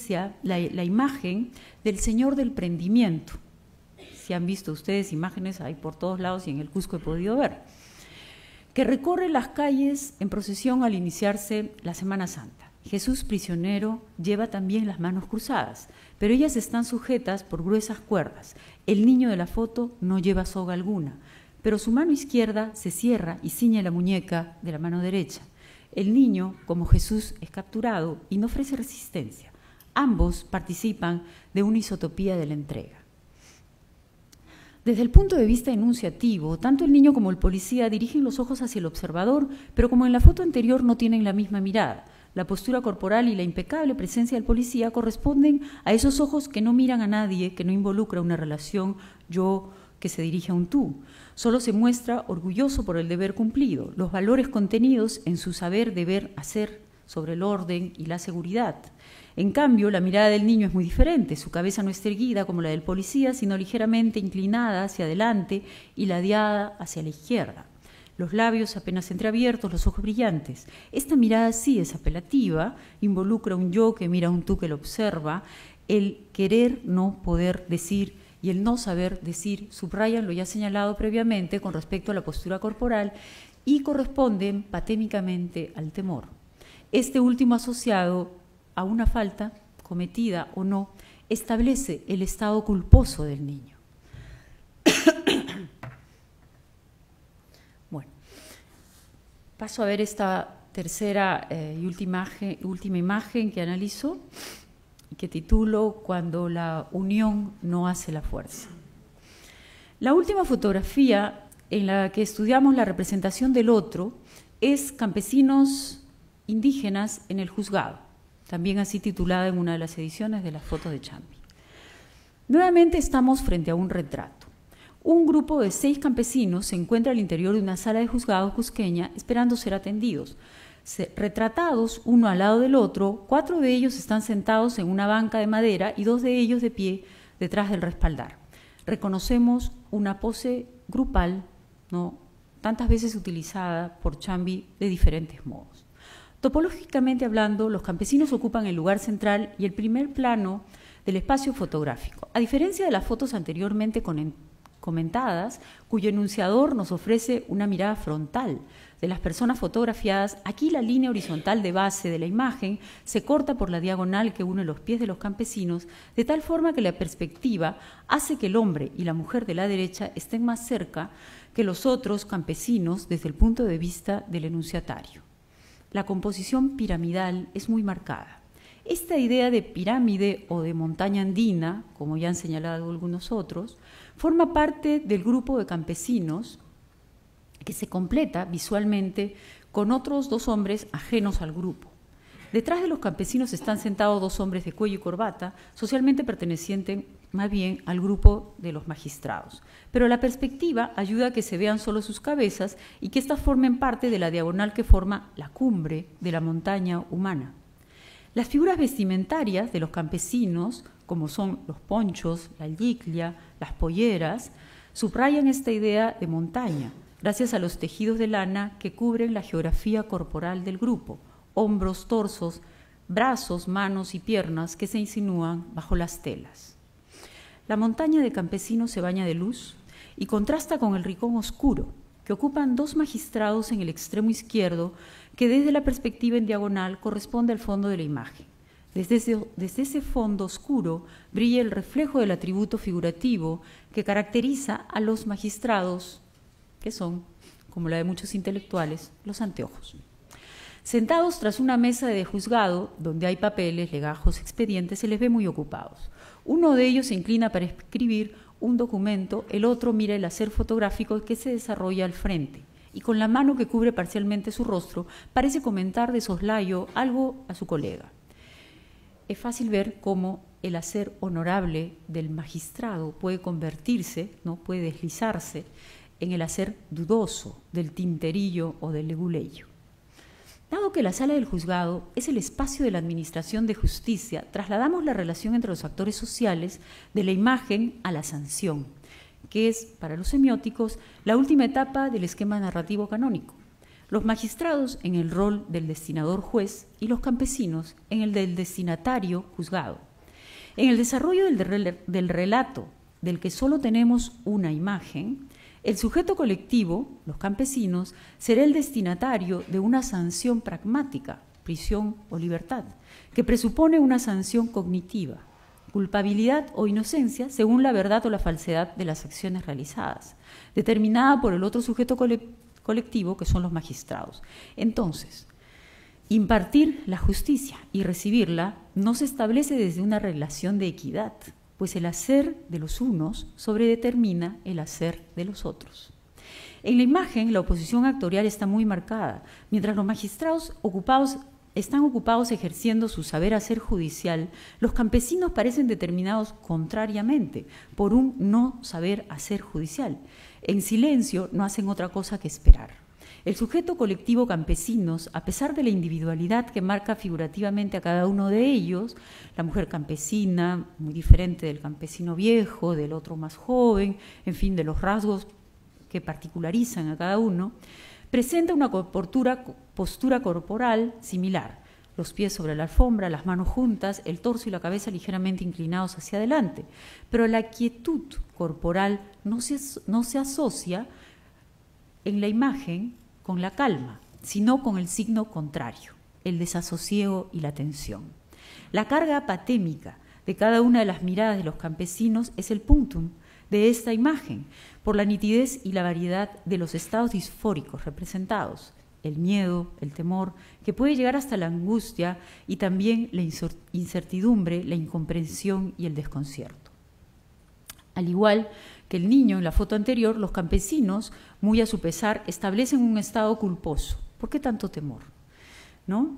la imagen del Señor del Prendimiento. Si han visto ustedes imágenes, hay por todos lados y en el Cusco he podido ver, que recorre las calles en procesión al iniciarse la Semana Santa. Jesús prisionero lleva también las manos cruzadas, pero ellas están sujetas por gruesas cuerdas. El niño de la foto no lleva soga alguna, pero su mano izquierda se cierra y ciñe la muñeca de la mano derecha. El niño, como Jesús, es capturado y no ofrece resistencia. Ambos participan de una isotopía de la entrega. Desde el punto de vista enunciativo, tanto el niño como el policía dirigen los ojos hacia el observador, pero como en la foto anterior no tienen la misma mirada. La postura corporal y la impecable presencia del policía corresponden a esos ojos que no miran a nadie, que no involucra una relación yo que se dirige a un tú. Solo se muestra orgulloso por el deber cumplido, los valores contenidos en su saber, deber, hacer sobre el orden y la seguridad. En cambio, la mirada del niño es muy diferente. Su cabeza no está erguida como la del policía, sino ligeramente inclinada hacia adelante y ladeada hacia la izquierda. Los labios apenas entreabiertos, los ojos brillantes. Esta mirada sí es apelativa, involucra un yo que mira a un tú que lo observa. El querer no poder decir y el no saber decir subrayan lo ya señalado previamente con respecto a la postura corporal y corresponden patémicamente al temor. Este último asociado a una falta, cometida o no, establece el estado culposo del niño. Bueno, paso a ver esta tercera y última imagen que analizo y que titulo Cuando la unión no hace la fuerza. La última fotografía en la que estudiamos la representación del otro es Campesinos indígenas en el juzgado, también así titulada en una de las ediciones de las fotos de Chambi. Nuevamente estamos frente a un retrato. Un grupo de 6 campesinos se encuentra al interior de una sala de juzgado cusqueña esperando ser atendidos. Retratados uno al lado del otro, 4 de ellos están sentados en una banca de madera y 2 de ellos de pie detrás del respaldar. Reconocemos una pose grupal, ¿no?, tantas veces utilizada por Chambi de diferentes modos. Topológicamente hablando, los campesinos ocupan el lugar central y el primer plano del espacio fotográfico. A diferencia de las fotos anteriormente comentadas, cuyo enunciador nos ofrece una mirada frontal de las personas fotografiadas, aquí la línea horizontal de base de la imagen se corta por la diagonal que une los pies de los campesinos, de tal forma que la perspectiva hace que el hombre y la mujer de la derecha estén más cerca que los otros campesinos desde el punto de vista del enunciatario. La composición piramidal es muy marcada. Esta idea de pirámide o de montaña andina, como ya han señalado algunos otros, forma parte del grupo de campesinos que se completa visualmente con otros 2 hombres ajenos al grupo. Detrás de los campesinos están sentados 2 hombres de cuello y corbata, socialmente pertenecientes más bien al grupo de los magistrados. Pero la perspectiva ayuda a que se vean solo sus cabezas y que éstas formen parte de la diagonal que forma la cumbre de la montaña humana. Las figuras vestimentarias de los campesinos, como son los ponchos, la yiclia, las polleras, subrayan esta idea de montaña, gracias a los tejidos de lana que cubren la geografía corporal del grupo, hombros, torsos, brazos, manos y piernas que se insinúan bajo las telas. La montaña de campesinos se baña de luz y contrasta con el rincón oscuro que ocupan 2 magistrados en el extremo izquierdo que desde la perspectiva en diagonal corresponde al fondo de la imagen. Desde ese fondo oscuro brilla el reflejo del atributo figurativo que caracteriza a los magistrados, que son, como la de muchos intelectuales, los anteojos. Sentados tras una mesa de juzgado, donde hay papeles, legajos, expedientes, se les ve muy ocupados. Uno de ellos se inclina para escribir un documento, el otro mira el hacer fotográfico que se desarrolla al frente, y con la mano que cubre parcialmente su rostro, parece comentar de soslayo algo a su colega. Es fácil ver cómo el hacer honorable del magistrado puede convertirse, ¿no?, puede deslizarse en el hacer dudoso del tinterillo o del leguleyo. Dado que la sala del juzgado es el espacio de la administración de justicia, trasladamos la relación entre los actores sociales de la imagen a la sanción, que es, para los semióticos, la última etapa del esquema narrativo canónico. Los magistrados en el rol del destinador juez y los campesinos en el del destinatario juzgado. En el desarrollo del relato, del que solo tenemos una imagen, el sujeto colectivo, los campesinos, será el destinatario de una sanción pragmática, prisión o libertad, que presupone una sanción cognitiva, culpabilidad o inocencia según la verdad o la falsedad de las acciones realizadas, determinada por el otro sujeto colectivo, que son los magistrados. Entonces, impartir la justicia y recibirla no se establece desde una relación de equidad, pues el hacer de los unos sobredetermina el hacer de los otros. En la imagen, la oposición actorial está muy marcada. Mientras los magistrados están ocupados ejerciendo su saber hacer judicial, los campesinos parecen determinados contrariamente por un no saber hacer judicial. En silencio no hacen otra cosa que esperar. El sujeto colectivo campesinos, a pesar de la individualidad que marca figurativamente a cada uno de ellos, la mujer campesina, muy diferente del campesino viejo, del otro más joven, en fin, de los rasgos que particularizan a cada uno, presenta una postura corporal similar, los pies sobre la alfombra, las manos juntas, el torso y la cabeza ligeramente inclinados hacia adelante, pero la quietud corporal no se asocia en la imagen con la calma, sino con el signo contrario, el desasosiego y la tensión. La carga apatémica de cada una de las miradas de los campesinos es el punctum de esta imagen, por la nitidez y la variedad de los estados disfóricos representados, el miedo, el temor, que puede llegar hasta la angustia y también la incertidumbre, la incomprensión y el desconcierto. Al igual que el niño en la foto anterior, los campesinos, muy a su pesar, establecen un estado culposo. ¿Por qué tanto temor? ¿No?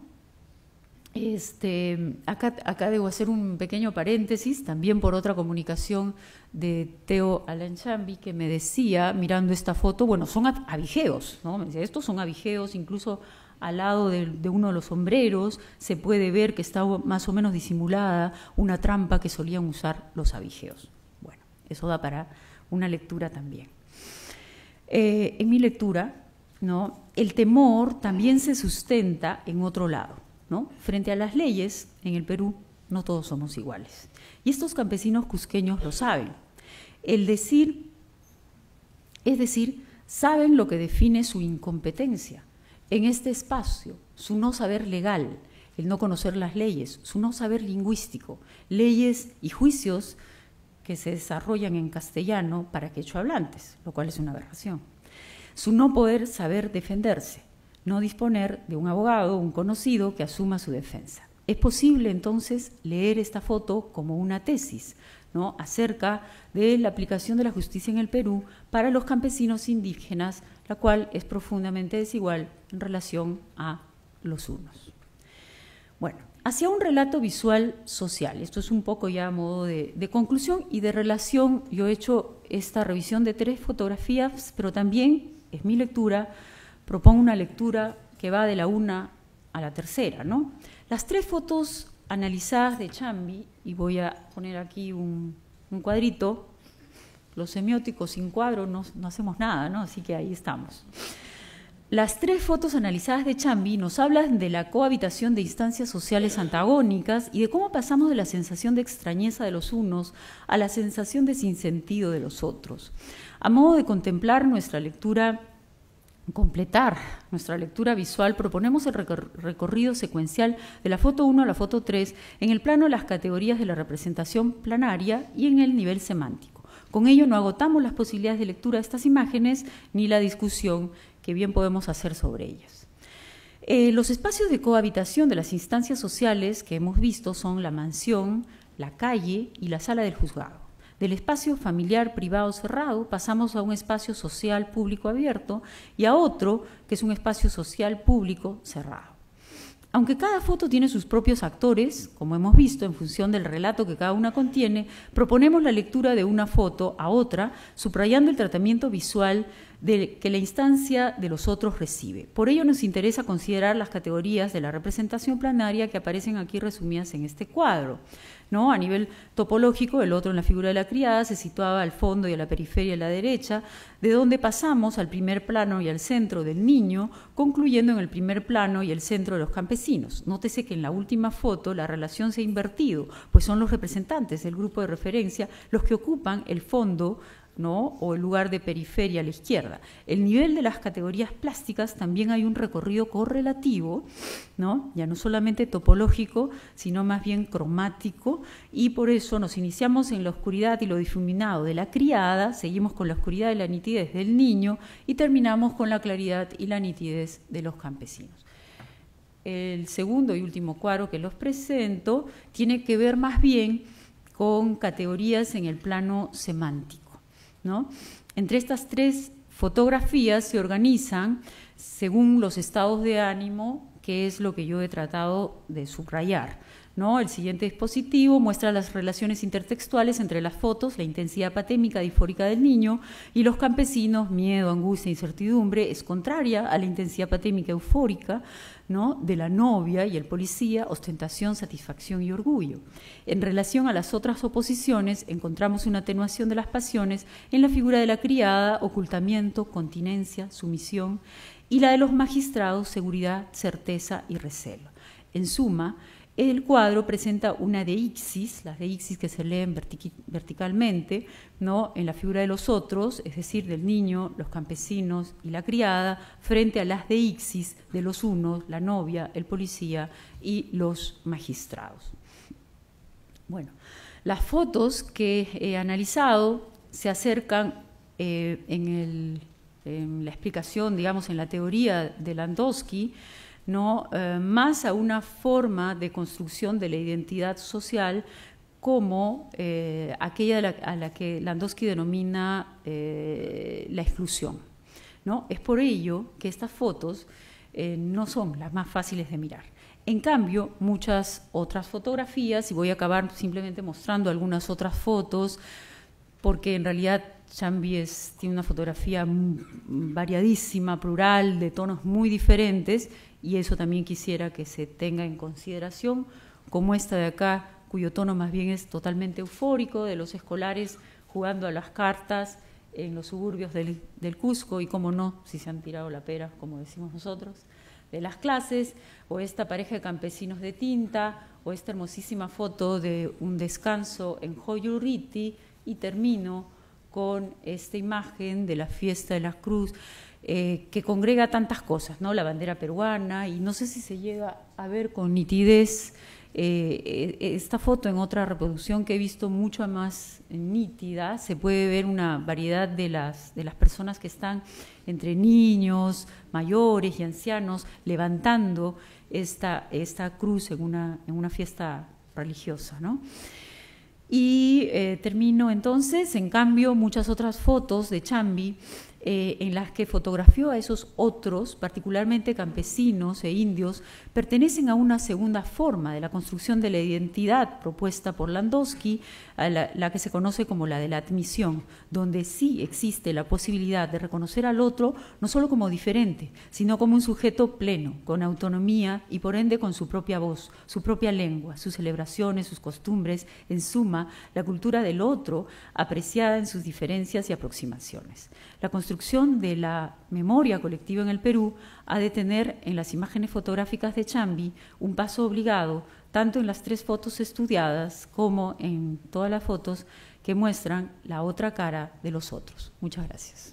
Acá debo hacer un pequeño paréntesis, también por otra comunicación de Teo Alanchambi, que me decía, mirando esta foto, bueno, son abigeos, ¿no? Me decía, estos son abigeos, incluso al lado de uno de los sombreros se puede ver que está más o menos disimulada una trampa que solían usar los abigeos. Bueno, eso da para una lectura también. En mi lectura, ¿no?, el temor también se sustenta en otro lado, ¿no? Frente a las leyes, en el Perú no todos somos iguales. Y estos campesinos cusqueños lo saben. Es decir, saben lo que define su incompetencia en este espacio, su no saber legal, el no conocer las leyes, su no saber lingüístico, leyes y juicios que se desarrollan en castellano para quechohablantes, lo cual es una aberración. Su no poder saber defenderse, no disponer de un abogado, un conocido que asuma su defensa. Es posible entonces leer esta foto como una tesis, ¿no?, acerca de la aplicación de la justicia en el Perú para los campesinos indígenas, la cual es profundamente desigual en relación a los hunos. Bueno, hacia un relato visual social. Esto es un poco ya a modo de conclusión y de relación. Yo he hecho esta revisión de 3 fotografías, pero también es mi lectura, propongo una lectura que va de la una a la tercera, ¿no? Las 3 fotos analizadas de Chambi, y voy a poner aquí un cuadrito, los semióticos sin cuadro no hacemos nada, ¿no? Así que ahí estamos. Las 3 fotos analizadas de Chambi nos hablan de la cohabitación de instancias sociales antagónicas y de cómo pasamos de la sensación de extrañeza de los unos a la sensación de sinsentido de los otros. A modo de contemplar nuestra lectura, completar nuestra lectura visual, proponemos el recorrido secuencial de la foto 1 a la foto 3 en el plano de las categorías de la representación planaria y en el nivel semántico. Con ello no agotamos las posibilidades de lectura de estas imágenes ni la discusión que bien podemos hacer sobre ellas. Los espacios de cohabitación de las instancias sociales que hemos visto son la mansión, la calle y la sala del juzgado. Del espacio familiar privado cerrado pasamos a un espacio social público abierto y a otro que es un espacio social público cerrado. Aunque cada foto tiene sus propios actores, como hemos visto, en función del relato que cada una contiene, proponemos la lectura de una foto a otra, subrayando el tratamiento visual que la instancia de los otros recibe. Por ello nos interesa considerar las categorías de la representación planaria que aparecen aquí resumidas en este cuadro, ¿no? A nivel topológico, el otro en la figura de la criada se situaba al fondo y a la periferia a la derecha, de donde pasamos al primer plano y al centro del niño, concluyendo en el primer plano y el centro de los campesinos. Nótese que en la última foto la relación se ha invertido, pues son los representantes del grupo de referencia los que ocupan el fondo, ¿no?, o el lugar de periferia a la izquierda. El nivel de las categorías plásticas también hay un recorrido correlativo, ¿no?, ya no solamente topológico, sino más bien cromático, y por eso nos iniciamos en la oscuridad y lo difuminado de la criada, seguimos con la oscuridad y la nitidez del niño y terminamos con la claridad y la nitidez de los campesinos. El segundo y último cuadro que los presento tiene que ver más bien con categorías en el plano semántico, ¿no? Entre estas 3 fotografías se organizan según los estados de ánimo, que es lo que yo he tratado de subrayar, ¿no? El siguiente dispositivo muestra las relaciones intertextuales entre las fotos, la intensidad patémica disfórica del niño y los campesinos, miedo, angustia, incertidumbre, es contraria a la intensidad patémica eufórica, ¿no?, de la novia y el policía, ostentación, satisfacción y orgullo. En relación a las otras oposiciones, encontramos una atenuación de las pasiones en la figura de la criada, ocultamiento, continencia, sumisión, y la de los magistrados, seguridad, certeza y recelo. En suma, el cuadro presenta una deixis, las deixis que se leen verticalmente, ¿no?, en la figura de los otros, es decir, del niño, los campesinos y la criada, frente a las deixis de los unos, la novia, el policía y los magistrados. Bueno, las fotos que he analizado se acercan en la explicación, digamos, en la teoría de Landowski, ¿no?, más a una forma de construcción de la identidad social como aquella a la que Landowski denomina la exclusión, ¿no? Es por ello que estas fotos no son las más fáciles de mirar. En cambio, muchas otras fotografías, y voy a acabar simplemente mostrando algunas otras fotos, porque en realidad Chambi tiene una fotografía variadísima, plural, de tonos muy diferentes, y eso también quisiera que se tenga en consideración, como esta de acá, cuyo tono más bien es totalmente eufórico, de los escolares jugando a las cartas en los suburbios del Cusco, y cómo no, si se han tirado la pera, como decimos nosotros, de las clases, o esta pareja de campesinos de tinta, o esta hermosísima foto de un descanso en Joyurriti, y termino con esta imagen de la fiesta de la cruz, que congrega tantas cosas, ¿no? La bandera peruana, y no sé si se llega a ver con nitidez esta foto en otra reproducción que he visto mucho más nítida, se puede ver una variedad de las personas que están entre niños, mayores y ancianos levantando esta cruz en una fiesta religiosa, ¿no? Y termino entonces, en cambio, muchas otras fotos de Chambi en las que fotografió a esos otros, particularmente campesinos e indios, pertenecen a una segunda forma de la construcción de la identidad propuesta por Landowski, a la que se conoce como la de la admisión, donde sí existe la posibilidad de reconocer al otro no solo como diferente, sino como un sujeto pleno, con autonomía y por ende con su propia voz, su propia lengua, sus celebraciones, sus costumbres, en suma, la cultura del otro apreciada en sus diferencias y aproximaciones. La construcción de la memoria colectiva en el Perú ha de tener en las imágenes fotográficas de Chambi un paso obligado, tanto en las 3 fotos estudiadas como en todas las fotos que muestran la otra cara de los otros. Muchas gracias.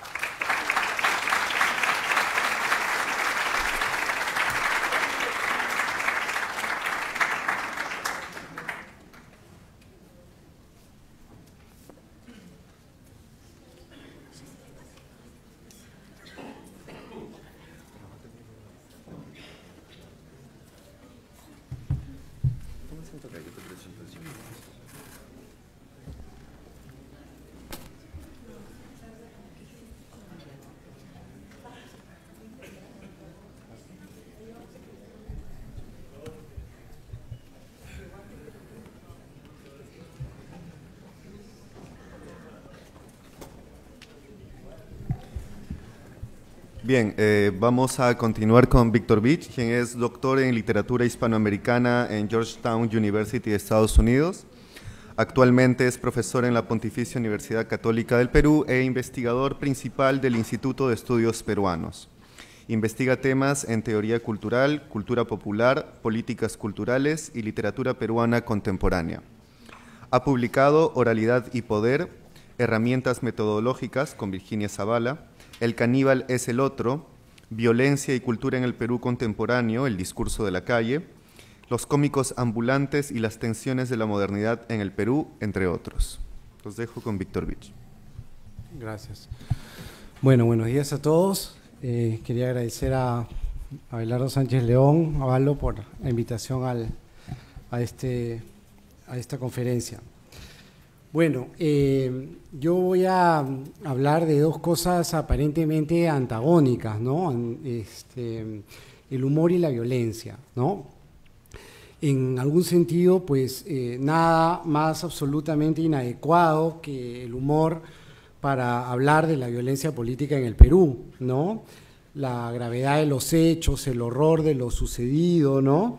Bien, vamos a continuar con Víctor Beach, quien es doctor en literatura hispanoamericana en Georgetown University de Estados Unidos. Actualmente es profesor en la Pontificia Universidad Católica del Perú e investigador principal del Instituto de Estudios Peruanos. Investiga temas en teoría cultural, cultura popular, políticas culturales y literatura peruana contemporánea. Ha publicado Oralidad y Poder, Herramientas Metodológicas con Virginia Zavala, El caníbal es el otro, Violencia y cultura en el Perú contemporáneo, el discurso de la calle, Los cómicos ambulantes y las tensiones de la modernidad en el Perú, entre otros. Los dejo con Víctor Beach. Gracias. Bueno, buenos días a todos. Quería agradecer a Abelardo Sánchez León, a Valo, por la invitación a esta conferencia. Bueno, yo voy a hablar de 2 cosas aparentemente antagónicas, ¿no? El humor y la violencia, ¿no? En algún sentido, pues nada más absolutamente inadecuado que el humor para hablar de la violencia política en el Perú, ¿no? La gravedad de los hechos, el horror de lo sucedido, ¿no?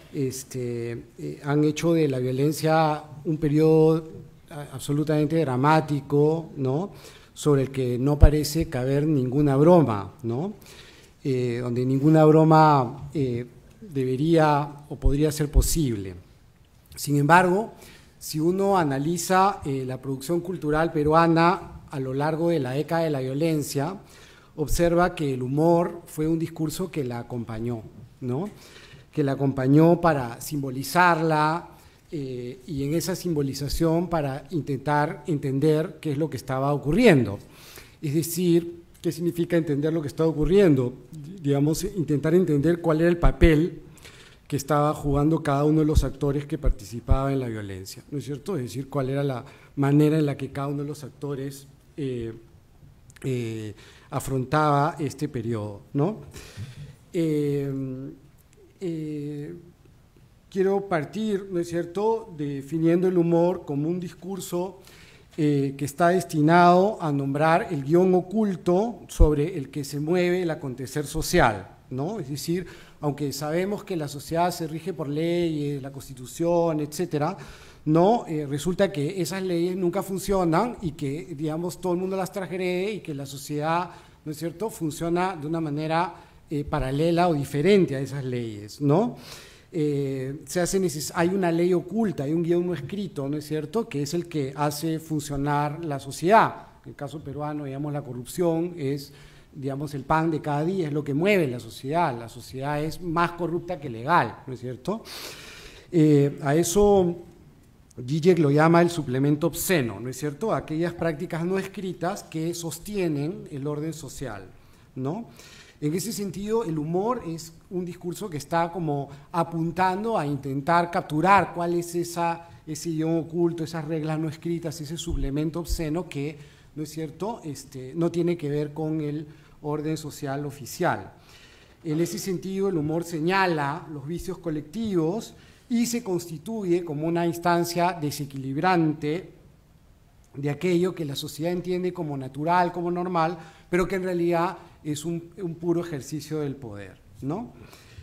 Han hecho de la violencia un periodo absolutamente dramático, ¿no? Sobre el que no parece caber ninguna broma, ¿no? Donde ninguna broma debería o podría ser posible. Sin embargo, si uno analiza la producción cultural peruana a lo largo de la década de la violencia, observa que el humor fue un discurso que la acompañó, ¿no? Que la acompañó para simbolizarla, y en esa simbolización para intentar entender qué es lo que estaba ocurriendo. Es decir, ¿qué significa entender lo que estaba ocurriendo? Digamos, intentar entender cuál era el papel que estaba jugando cada uno de los actores que participaba en la violencia, ¿no es cierto? Es decir, cuál era la manera en la que cada uno de los actores afrontaba este periodo, ¿no? Quiero partir, ¿no es cierto?, definiendo el humor como un discurso que está destinado a nombrar el guión oculto sobre el que se mueve el acontecer social, ¿no? Es decir, aunque sabemos que la sociedad se rige por leyes, la Constitución, etcétera, ¿no? Resulta que esas leyes nunca funcionan y que, digamos, todo el mundo las transgrede y que la sociedad, ¿no es cierto?, funciona de una manera paralela o diferente a esas leyes, ¿no? Hay una ley oculta, hay un guión no escrito, ¿no es cierto?, que es el que hace funcionar la sociedad. En el caso peruano, digamos, la corrupción es, digamos, el pan de cada día, es lo que mueve la sociedad es más corrupta que legal, ¿no es cierto? A eso Zizek lo llama el suplemento obsceno, ¿no es cierto? Aquellas prácticas no escritas que sostienen el orden social, ¿no? En ese sentido, el humor es un discurso que está como apuntando a intentar capturar cuál es ese idioma oculto, esas reglas no escritas, ese suplemento obsceno que, ¿no es cierto?, no tiene que ver con el orden social oficial. En ese sentido, el humor señala los vicios colectivos y se constituye como una instancia desequilibrante de aquello que la sociedad entiende como natural, como normal, pero que en realidad es un puro ejercicio del poder, ¿no?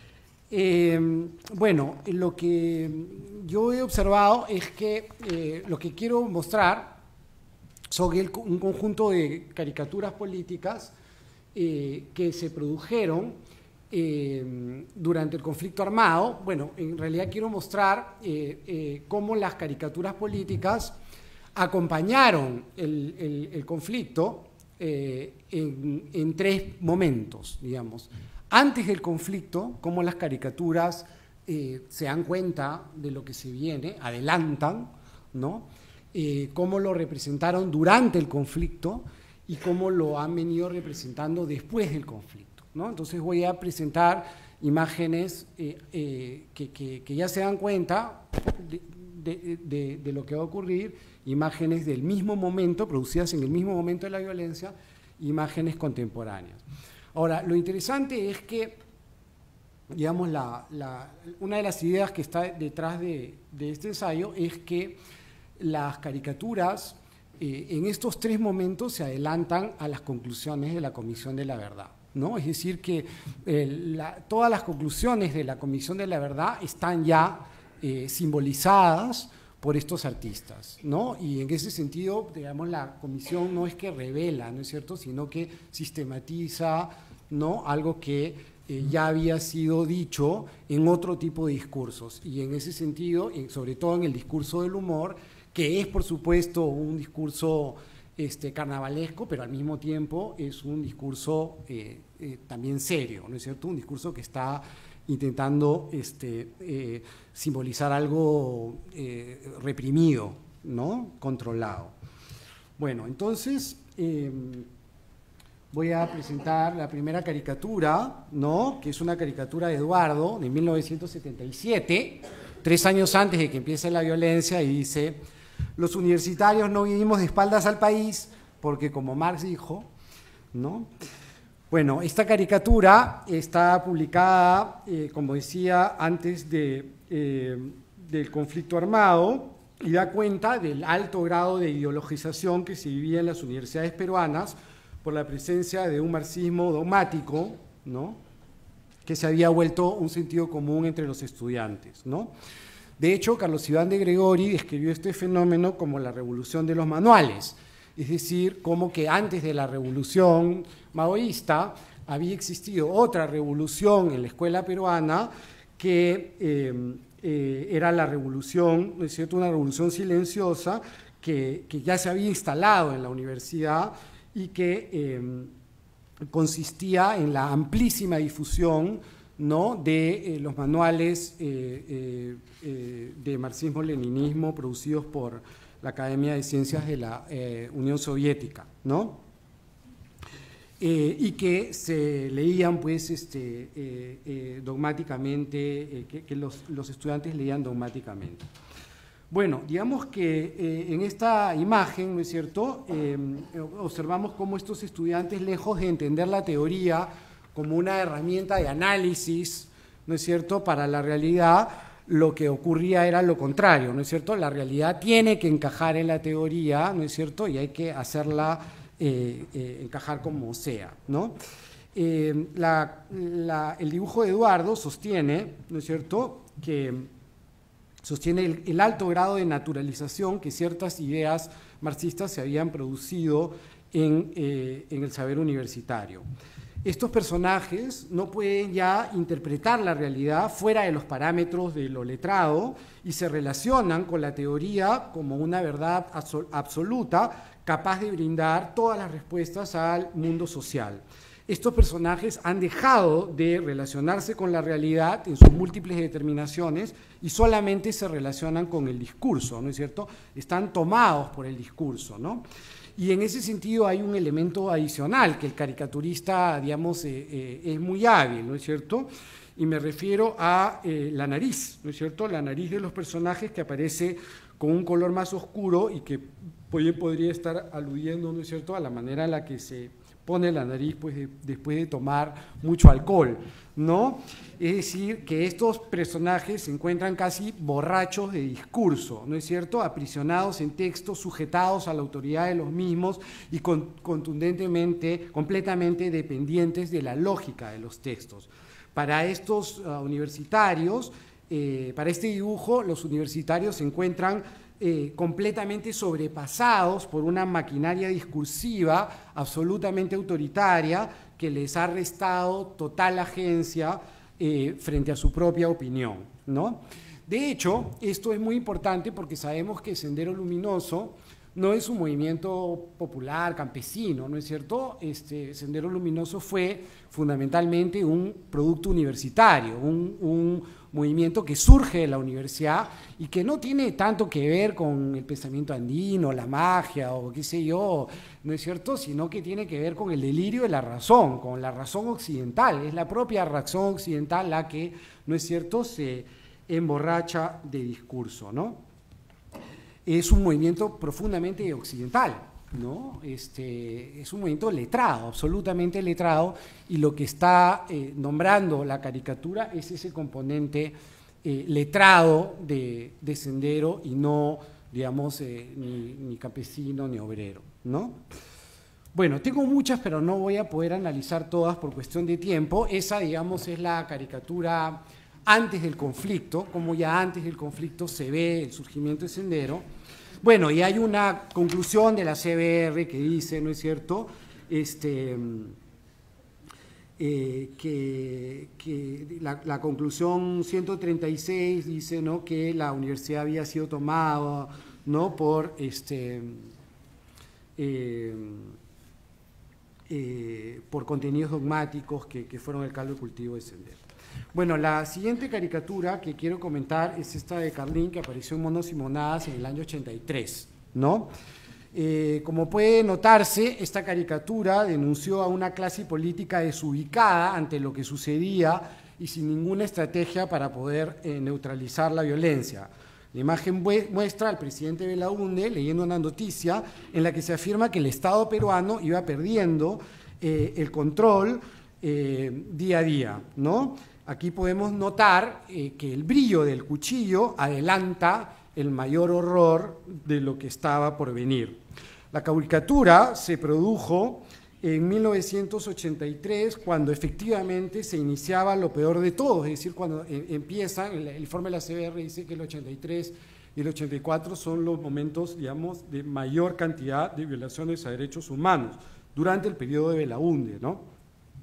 Bueno, lo que yo he observado es que lo que quiero mostrar son un conjunto de caricaturas políticas que se produjeron durante el conflicto armado. Bueno, en realidad quiero mostrar cómo las caricaturas políticas acompañaron el conflicto en tres momentos, digamos. Antes del conflicto, cómo las caricaturas se dan cuenta de lo que se viene, adelantan, ¿no? Cómo lo representaron durante el conflicto y cómo lo han venido representando después del conflicto, ¿no? Entonces voy a presentar imágenes que ya se dan cuenta de lo que va a ocurrir, imágenes del mismo momento, producidas en el mismo momento de la violencia, imágenes contemporáneas. Ahora, lo interesante es que, digamos, una de las ideas que está detrás de este ensayo es que las caricaturas en estos tres momentos se adelantan a las conclusiones de la Comisión de la Verdad, ¿no? Es decir, que todas las conclusiones de la Comisión de la Verdad están ya simbolizadas por estos artistas, ¿no? Y en ese sentido, digamos, la comisión no es que revela, ¿no es cierto?, sino que sistematiza, ¿no?, algo que ya había sido dicho en otro tipo de discursos. Y en ese sentido, sobre todo en el discurso del humor, que es, por supuesto, un discurso carnavalesco, pero al mismo tiempo es un discurso también serio, ¿no es cierto?, un discurso que está intentando simbolizar algo reprimido, ¿no?, controlado. Bueno, entonces voy a presentar la primera caricatura, ¿no?, que es una caricatura de Eduardo, de 1977, 3 años antes de que empiece la violencia, y dice: los universitarios no vivimos de espaldas al país, porque como Marx dijo, ¿no? Bueno, esta caricatura está publicada, como decía, antes del conflicto armado, y da cuenta del alto grado de ideologización que se vivía en las universidades peruanas por la presencia de un marxismo dogmático, ¿no?, que se había vuelto un sentido común entre los estudiantes, ¿no? De hecho, Carlos Iván de Gregori describió este fenómeno como la revolución de los manuales, es decir, como que antes de la revolución maoísta había existido otra revolución en la escuela peruana que era la revolución, ¿no es cierto?, una revolución silenciosa que ya se había instalado en la universidad y que consistía en la amplísima difusión, ¿no?, de los manuales de marxismo-leninismo producidos por la Academia de Ciencias de la Unión Soviética, ¿no? Y que se leían, pues, dogmáticamente, que los estudiantes leían dogmáticamente. Bueno, digamos que en esta imagen, ¿no es cierto?, observamos cómo estos estudiantes, lejos de entender la teoría como una herramienta de análisis, ¿no es cierto?, para la realidad, lo que ocurría era lo contrario, ¿no es cierto? La realidad tiene que encajar en la teoría, ¿no es cierto?, y hay que hacerla encajar como sea, ¿no? El dibujo de Eduardo sostiene, ¿no es cierto?, que sostiene el alto grado de naturalización que ciertas ideas marxistas se habían producido en el saber universitario. Estos personajes no pueden ya interpretar la realidad fuera de los parámetros de lo letrado y se relacionan con la teoría como una verdad absoluta capaz de brindar todas las respuestas al mundo social. estos personajes han dejado de relacionarse con la realidad en sus múltiples determinaciones y solamente se relacionan con el discurso, ¿no es cierto? Están tomados por el discurso, ¿no? Y en ese sentido hay un elemento adicional que el caricaturista, digamos, es muy hábil, ¿no es cierto? Y me refiero a la nariz, ¿no es cierto? La nariz de los personajes que aparece con un color más oscuro y que podría estar aludiendo, ¿no es cierto?, a la manera en la que se pone la nariz pues, después de tomar mucho alcohol, ¿no? Es decir, que estos personajes se encuentran casi borrachos de discurso, ¿no es cierto?, aprisionados en textos, sujetados a la autoridad de los mismos y contundentemente, completamente dependientes de la lógica de los textos. Para estos universitarios, para este dibujo, los universitarios se encuentran completamente sobrepasados por una maquinaria discursiva absolutamente autoritaria que les ha restado total agencia frente a su propia opinión, ¿no? De hecho, esto es muy importante porque sabemos que Sendero Luminoso no es un movimiento popular, campesino, ¿no es cierto? Sendero Luminoso fue fundamentalmente un producto universitario, un movimiento que surge de la universidad y que no tiene tanto que ver con el pensamiento andino, la magia o qué sé yo, ¿no es cierto?, sino que tiene que ver con el delirio de la razón, con la razón occidental. Es la propia razón occidental la que, ¿no es cierto?, se emborracha de discurso, ¿no? Es un movimiento profundamente occidental, ¿no? Es un movimiento letrado, absolutamente letrado, y lo que está nombrando la caricatura es ese componente letrado de Sendero y no, digamos, ni campesino ni obrero, ¿no? Bueno, tengo muchas, pero no voy a poder analizar todas por cuestión de tiempo. Esa, digamos, es la caricatura antes del conflicto, como ya antes del conflicto se ve el surgimiento de Sendero. Bueno, y hay una conclusión de la CBR que dice, ¿no es cierto?, que la conclusión 136 dice, ¿no?, que la universidad había sido tomada, ¿no?, por contenidos dogmáticos que fueron el caldo de cultivo de Sendero. Bueno, la siguiente caricatura que quiero comentar es esta de Carlín, que apareció en Monos y Monadas en el año 83, ¿no? Como puede notarse, esta caricatura denunció a una clase política desubicada ante lo que sucedía y sin ninguna estrategia para poder neutralizar la violencia. La imagen muestra al presidente Belaúnde leyendo una noticia en la que se afirma que el Estado peruano iba perdiendo el control día a día, ¿no? Aquí podemos notar que el brillo del cuchillo adelanta el mayor horror de lo que estaba por venir. La caricatura se produjo en 1983, cuando efectivamente se iniciaba lo peor de todo, es decir, cuando empiezan, el informe de la CBR dice que el 83 y el 84 son los momentos, digamos, de mayor cantidad de violaciones a derechos humanos durante el periodo de Belaúnde, ¿no?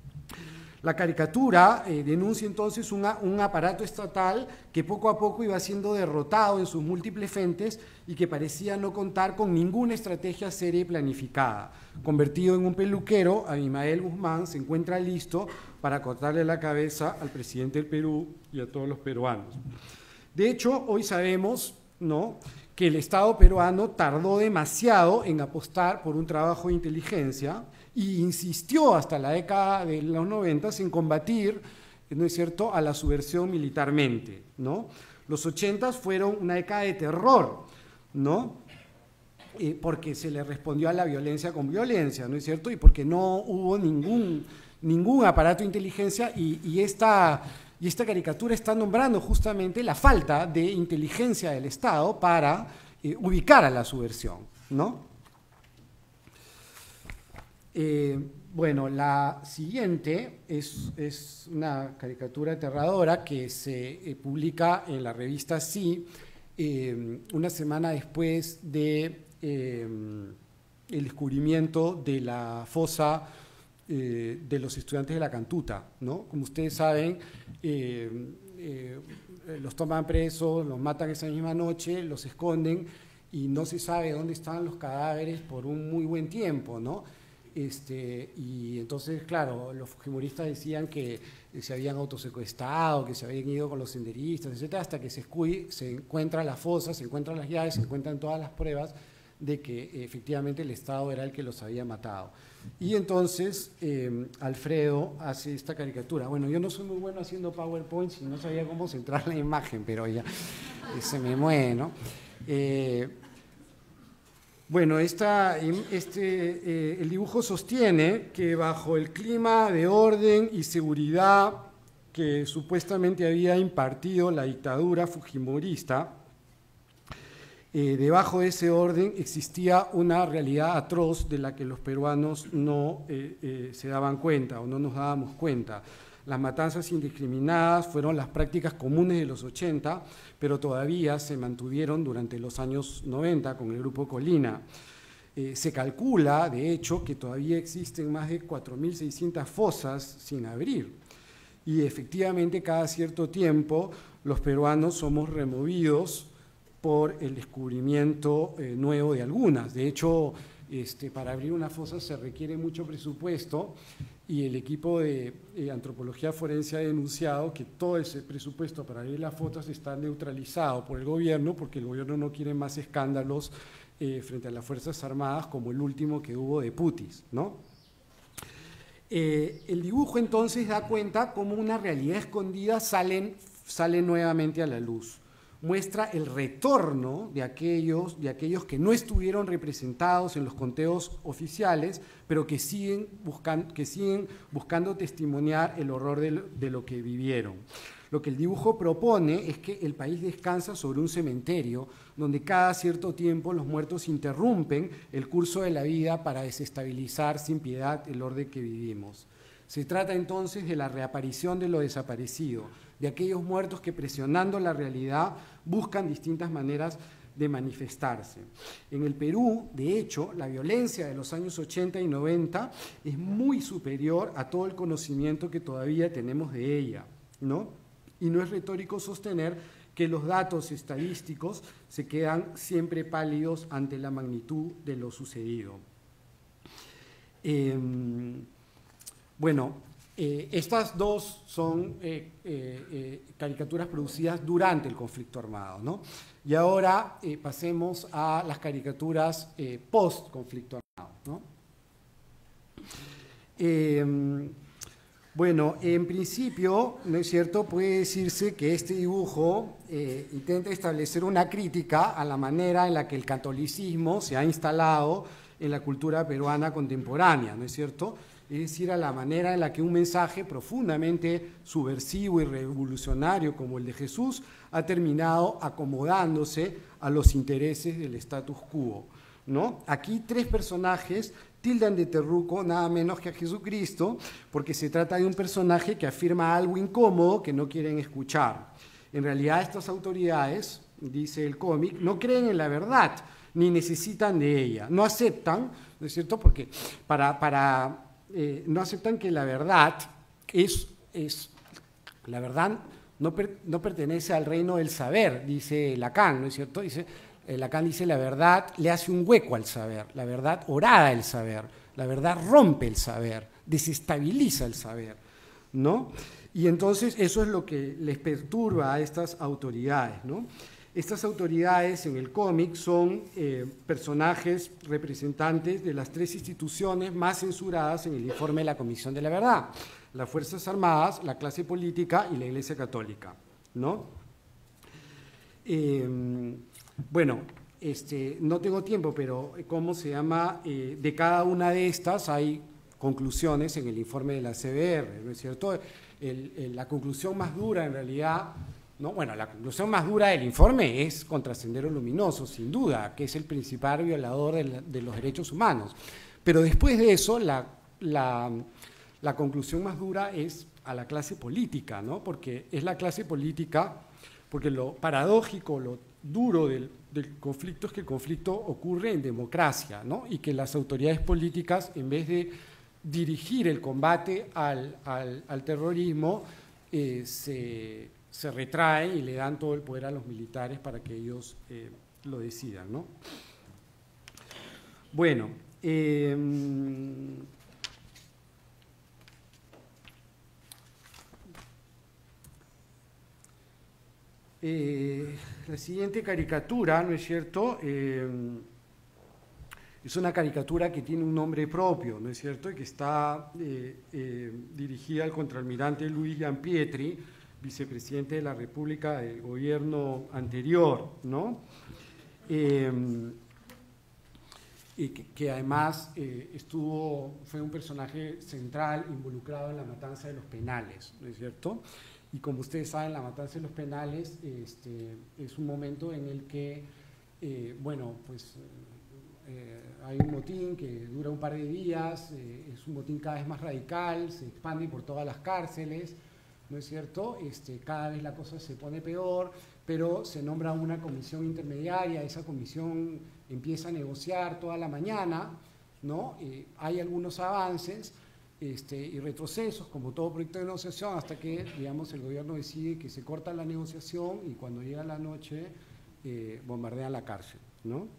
La caricatura denuncia entonces un aparato estatal que poco a poco iba siendo derrotado en sus múltiples frentes y que parecía no contar con ninguna estrategia seria y planificada. Convertido en un peluquero, Abimael Guzmán se encuentra listo para cortarle la cabeza al presidente del Perú y a todos los peruanos. De hecho, hoy sabemos, ¿no?, que el Estado peruano tardó demasiado en apostar por un trabajo de inteligencia y insistió hasta la década de los 90 en combatir, ¿no es cierto?, a la subversión militarmente, ¿no? Los 80 fueron una década de terror, ¿no?, porque se le respondió a la violencia con violencia, ¿no es cierto?, y porque no hubo ningún aparato de inteligencia y esta caricatura está nombrando justamente la falta de inteligencia del Estado para ubicar a la subversión, ¿no? Bueno, la siguiente es una caricatura aterradora que se publica en la revista Sí, una semana después de el descubrimiento de la fosa de los estudiantes de la Cantuta, ¿no? Como ustedes saben, los toman presos, los matan esa misma noche, los esconden y no se sabe dónde están los cadáveres por un muy buen tiempo, ¿no? Y entonces, claro, los fujimoristas decían que se habían autosecuestrado, que se habían ido con los senderistas, etcétera, hasta que se encuentran las fosas, se encuentran las llaves, se encuentran todas las pruebas de que efectivamente el Estado era el que los había matado. Y entonces Alfredo hace esta caricatura. Bueno, yo no soy muy bueno haciendo PowerPoints y no sabía cómo centrar la imagen, pero ya se me mueve, ¿no? Bueno, el dibujo sostiene que bajo el clima de orden y seguridad que supuestamente había impartido la dictadura fujimorista, debajo de ese orden existía una realidad atroz de la que los peruanos no se daban cuenta o no nos dábamos cuenta. Las matanzas indiscriminadas fueron las prácticas comunes de los 80, pero todavía se mantuvieron durante los años 90 con el Grupo Colina. Se calcula, de hecho, que todavía existen más de 4.600 fosas sin abrir. Y efectivamente, cada cierto tiempo, los peruanos somos removidos por el descubrimiento nuevo de algunas. De hecho, para abrir una fosa se requiere mucho presupuesto y el equipo de antropología forense ha denunciado que todo ese presupuesto para abrir las fosas está neutralizado por el gobierno porque el gobierno no quiere más escándalos frente a las Fuerzas Armadas como el último que hubo de Putis, ¿no? El dibujo entonces da cuenta cómo una realidad escondida sale nuevamente a la luz. Muestra el retorno de aquellos que no estuvieron representados en los conteos oficiales, pero que siguen buscando testimoniar el horror de lo que vivieron. Lo que el dibujo propone es que el país descansa sobre un cementerio donde cada cierto tiempo los muertos interrumpen el curso de la vida para desestabilizar sin piedad el orden que vivimos. Se trata entonces de la reaparición de lo desaparecido, de aquellos muertos que presionando la realidad buscan distintas maneras de manifestarse. En el Perú, de hecho, la violencia de los años 80 y 90 es muy superior a todo el conocimiento que todavía tenemos de ella, ¿no? Y no es retórico sostener que los datos estadísticos se quedan siempre pálidos ante la magnitud de lo sucedido. Estas dos son caricaturas producidas durante el conflicto armado, ¿no? Y ahora pasemos a las caricaturas post-conflicto armado, ¿no? En principio, ¿no es cierto?, puede decirse que este dibujo intenta establecer una crítica a la manera en la que el catolicismo se ha instalado en la cultura peruana contemporánea, ¿no es cierto?, es decir, a la manera en la que un mensaje profundamente subversivo y revolucionario como el de Jesús ha terminado acomodándose a los intereses del status quo, ¿no? Aquí tres personajes tildan de terruco nada menos que a Jesucristo, porque se trata de un personaje que afirma algo incómodo que no quieren escuchar. En realidad, estas autoridades, dice el cómic, no creen en la verdad, ni necesitan de ella, no aceptan, ¿no es cierto?, porque no aceptan que la verdad la verdad no pertenece al reino del saber, dice Lacan, ¿no es cierto? Lacan dice la verdad le hace un hueco al saber, la verdad orada el saber, la verdad rompe el saber, desestabiliza el saber, ¿no? Y entonces eso es lo que les perturba a estas autoridades, ¿no? Estas autoridades en el cómic son personajes representantes de las tres instituciones más censuradas en el informe de la Comisión de la Verdad: las Fuerzas Armadas, la clase política y la Iglesia Católica, ¿no? No tengo tiempo, pero ¿cómo se llama? De cada una de estas hay conclusiones en el informe de la CBR, ¿no es cierto? La conclusión más dura, en realidad, ¿no? Bueno, la conclusión más dura del informe es contra Sendero Luminoso, sin duda, que es el principal violador de los derechos humanos. Pero después de eso, la conclusión más dura es a la clase política, ¿no? Porque es la clase política, porque lo paradójico, lo duro del conflicto es que el conflicto ocurre en democracia, ¿no? Y que las autoridades políticas, en vez de dirigir el combate al terrorismo, se retraen y le dan todo el poder a los militares para que ellos lo decidan, ¿no? Bueno, La siguiente caricatura, ¿no es cierto?, es una caricatura que tiene un nombre propio, ¿no es cierto?, y que está dirigida al contraalmirante Luis Gianpietri, vicepresidente de la República del gobierno anterior, ¿no? Y que además fue un personaje central involucrado en la matanza de los Penales, ¿no es cierto? Y como ustedes saben, la matanza de los Penales es un momento en el que, hay un motín que dura un par de días, es un motín cada vez más radical, se expande por todas las cárceles, ¿no es cierto? Cada vez la cosa se pone peor, pero se nombra una comisión intermediaria, esa comisión empieza a negociar toda la mañana, ¿no? Hay algunos avances y retrocesos, como todo proyecto de negociación, hasta que, digamos, el gobierno decide que se corta la negociación y cuando llega la noche bombardean la cárcel, ¿no?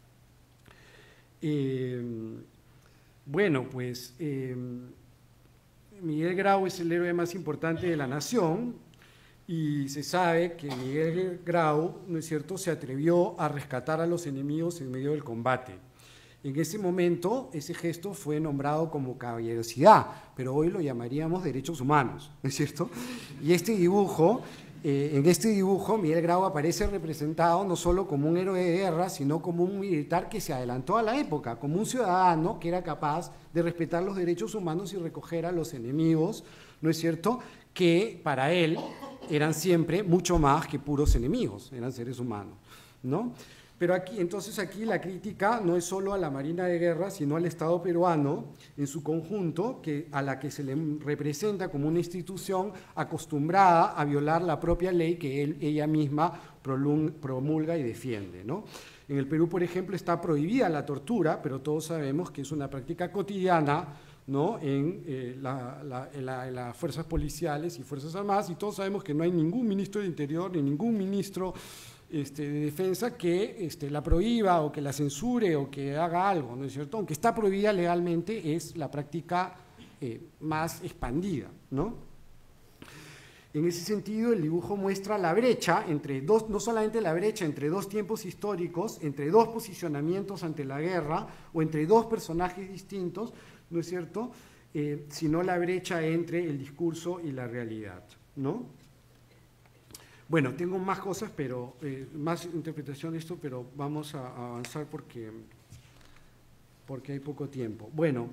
Miguel Grau es el héroe más importante de la nación y se sabe que Miguel Grau, ¿no es cierto?, se atrevió a rescatar a los enemigos en medio del combate. En ese momento, ese gesto fue nombrado como caballerosidad, pero hoy lo llamaríamos derechos humanos, ¿no es cierto? Y en este dibujo, Miguel Grau aparece representado no solo como un héroe de guerra, sino como un militar que se adelantó a la época, como un ciudadano que era capaz de respetar los derechos humanos y recoger a los enemigos, ¿no es cierto?, que para él eran siempre mucho más que puros enemigos, eran seres humanos, ¿no? Pero entonces aquí la crítica no es solo a la Marina de Guerra, sino al Estado peruano en su conjunto, a la que se le representa como una institución acostumbrada a violar la propia ley que ella misma promulga y defiende, ¿no? En el Perú, por ejemplo, está prohibida la tortura, pero todos sabemos que es una práctica cotidiana, ¿no?, en las fuerzas policiales y fuerzas armadas, y todos sabemos que no hay ningún ministro de Interior ni ningún ministro de defensa que la prohíba o que la censure o que haga algo, ¿no es cierto? Aunque está prohibida legalmente, es la práctica más expandida, ¿no? En ese sentido, el dibujo muestra la brecha entre dos, no solamente la brecha entre dos tiempos históricos, entre dos posicionamientos ante la guerra o entre dos personajes distintos, ¿no es cierto?, sino la brecha entre el discurso y la realidad, ¿no? Bueno, tengo más cosas, pero más interpretación de esto, pero vamos a avanzar porque hay poco tiempo. Bueno,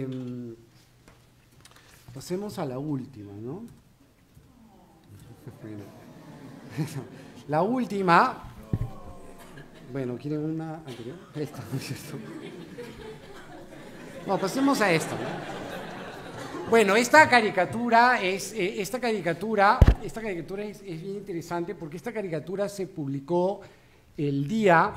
pasemos a la última, ¿no? La última, bueno, ¿quieren una anterior? Esta, ¿no es cierto? No, pasemos a esta, ¿no? Bueno, esta caricatura es bien interesante porque esta caricatura se publicó el día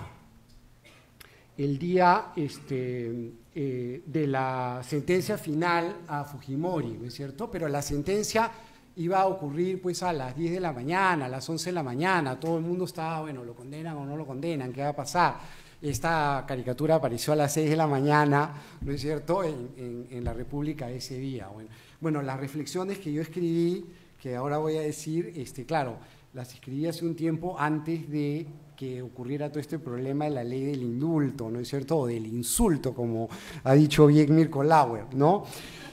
de la sentencia final a Fujimori, ¿no es cierto? Pero la sentencia iba a ocurrir pues a las 10 de la mañana, a las 11 de la mañana, todo el mundo estaba, bueno, ¿lo condenan o no lo condenan? ¿Qué va a pasar? Esta caricatura apareció a las 6 de la mañana, ¿no es cierto?, en la República ese día. Bueno, las reflexiones que yo escribí, que ahora voy a decir, claro, las escribí hace un tiempo antes de que ocurriera todo este problema de la ley del indulto, ¿no es cierto?, o del insulto, como ha dicho bien Mirko Lauer, ¿no?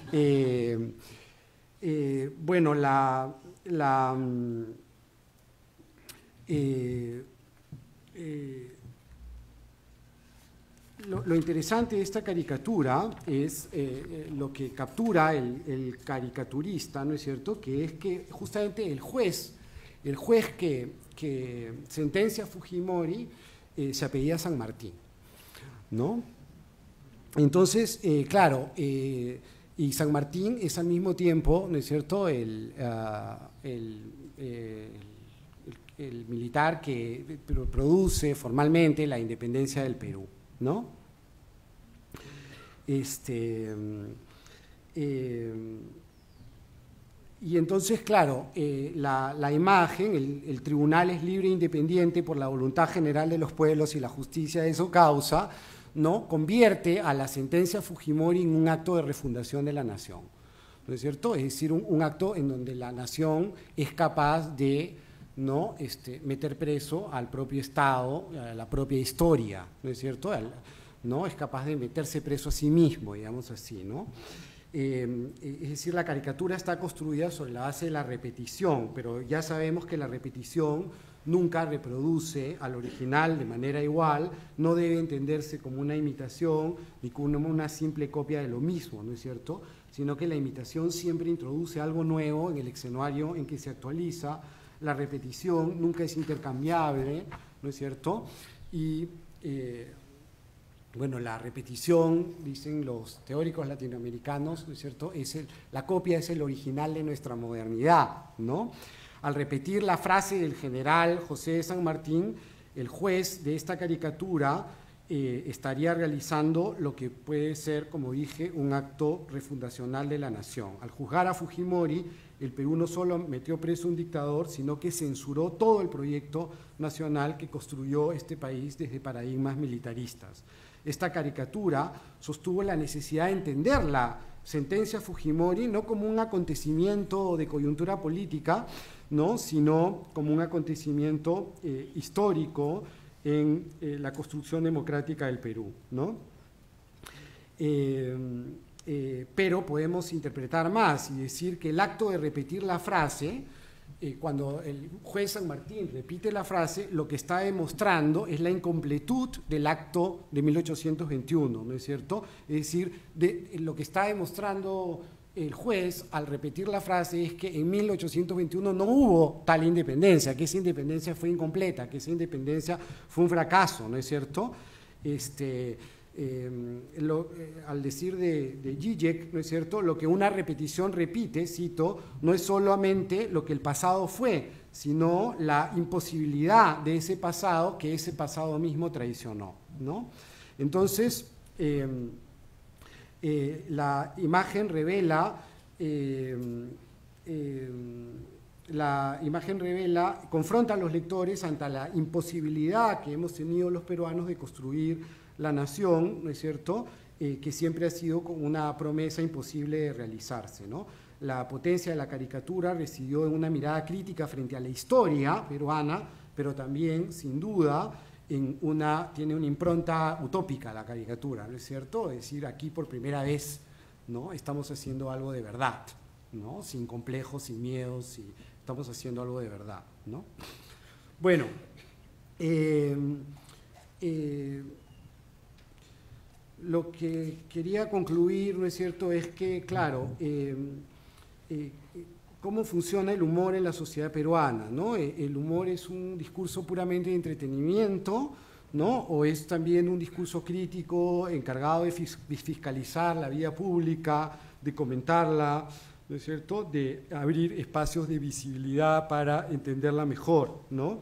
Bueno, lo interesante de esta caricatura es lo que captura el caricaturista, ¿no es cierto?, que es que justamente el juez que sentencia a Fujimori se apellida San Martín, ¿no? Entonces, claro, y San Martín es al mismo tiempo, ¿no es cierto?, el militar que produce formalmente la independencia del Perú, ¿no? Y entonces, claro, la imagen, el tribunal es libre e independiente por la voluntad general de los pueblos y la justicia de su causa, ¿no?, convierte a la sentencia Fujimori en un acto de refundación de la nación, ¿no es cierto? Es decir, un acto en donde la nación es capaz de, ¿no?, meter preso al propio Estado, a la propia historia, ¿no es cierto? ¿No? Es capaz de meterse preso a sí mismo, digamos así, ¿no? Es decir, la caricatura está construida sobre la base de la repetición, pero ya sabemos que la repetición nunca reproduce al original de manera igual, no debe entenderse como una imitación ni como una simple copia de lo mismo, ¿no es cierto?, sino que la imitación siempre introduce algo nuevo en el escenario en que se actualiza. La repetición nunca es intercambiable, ¿no es cierto? Y bueno, la repetición, dicen los teóricos latinoamericanos, ¿no es cierto?, la copia es el original de nuestra modernidad, ¿no? Al repetir la frase del general José de San Martín, el juez de esta caricatura estaría realizando lo que puede ser, como dije, un acto refundacional de la nación. Al juzgar a Fujimori, el Perú no solo metió preso a un dictador, sino que censuró todo el proyecto nacional que construyó este país desde paradigmas militaristas. Esta caricatura sostuvo la necesidad de entender la sentencia Fujimori no como un acontecimiento de coyuntura política, ¿no?, sino como un acontecimiento histórico en la construcción democrática del Perú, ¿no? Pero podemos interpretar más y decir que el acto de repetir la frase, cuando el juez San Martín repite la frase, lo que está demostrando es la incompletud del acto de 1821, ¿no es cierto? Es decir, lo que está demostrando el juez al repetir la frase es que en 1821 no hubo tal independencia, que esa independencia fue incompleta, que esa independencia fue un fracaso, ¿no es cierto? Al decir de Zizek, ¿no es cierto?, lo que una repetición repite, cito, no es solamente lo que el pasado fue, sino la imposibilidad de ese pasado que ese pasado mismo traicionó, ¿no? Entonces, la imagen revela, confronta a los lectores ante la imposibilidad que hemos tenido los peruanos de construir la nación, ¿no es cierto?, que siempre ha sido como una promesa imposible de realizarse, ¿no? La potencia de la caricatura residió en una mirada crítica frente a la historia peruana, pero también, sin duda, tiene una impronta utópica la caricatura, ¿no es cierto? Es decir, aquí por primera vez, ¿no?, estamos haciendo algo de verdad, ¿no?, sin complejos, sin miedos, estamos haciendo algo de verdad, ¿no? Bueno, lo que quería concluir, ¿no es cierto?, es que, claro, cómo funciona el humor en la sociedad peruana, ¿no? El humor es un discurso puramente de entretenimiento, ¿no?, o es también un discurso crítico encargado de fiscalizar la vida pública, de comentarla, ¿no es cierto?, de abrir espacios de visibilidad para entenderla mejor, ¿no?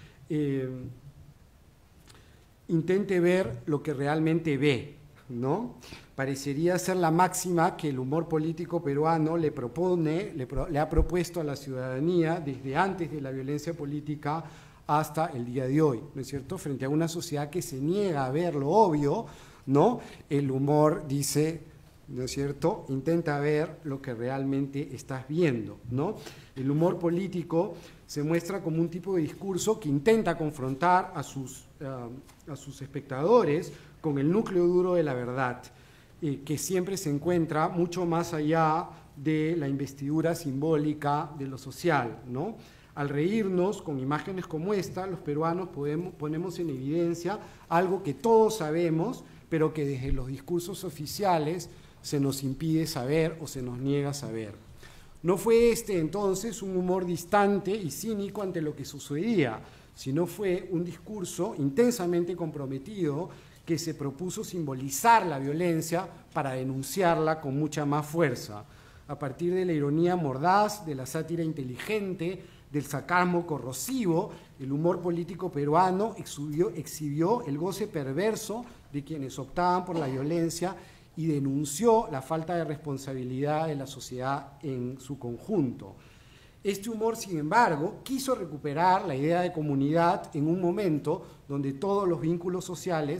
Intente ver lo que realmente ve, ¿no? Parecería ser la máxima que el humor político peruano le ha propuesto a la ciudadanía desde antes de la violencia política hasta el día de hoy, ¿no es cierto? Frente a una sociedad que se niega a ver lo obvio, ¿no?, el humor dice, ¿no es cierto?, intenta ver lo que realmente estás viendo, ¿no? El humor político se muestra como un tipo de discurso que intenta confrontar a sus espectadores con el núcleo duro de la verdad, que siempre se encuentra mucho más allá de la investidura simbólica de lo social, ¿no? Al reírnos con imágenes como esta, los peruanos ponemos en evidencia algo que todos sabemos, pero que desde los discursos oficiales se nos impide saber o se nos niega a saber. No fue entonces un humor distante y cínico ante lo que sucedía, sino fue un discurso intensamente comprometido que se propuso simbolizar la violencia para denunciarla con mucha más fuerza. A partir de la ironía mordaz, de la sátira inteligente, del sarcasmo corrosivo, el humor político peruano exhibió el goce perverso de quienes optaban por la violencia y denunció la falta de responsabilidad de la sociedad en su conjunto. Este humor, sin embargo, quiso recuperar la idea de comunidad en un momento donde todos los vínculos sociales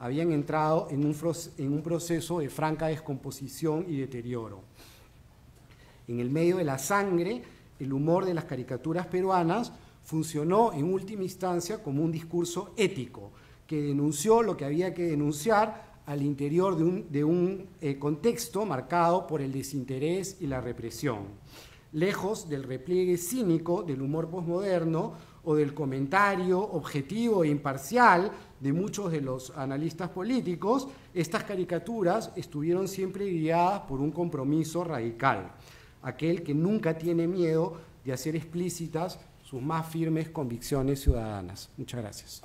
habían entrado en un proceso de franca descomposición y deterioro. En el medio de la sangre, el humor de las caricaturas peruanas funcionó en última instancia como un discurso ético que denunció lo que había que denunciar al interior de un contexto marcado por el desinterés y la represión. Lejos del repliegue cínico del humor posmoderno o del comentario objetivo e imparcial de muchos de los analistas políticos, estas caricaturas estuvieron siempre guiadas por un compromiso radical, aquel que nunca tiene miedo de hacer explícitas sus más firmes convicciones ciudadanas. Muchas gracias.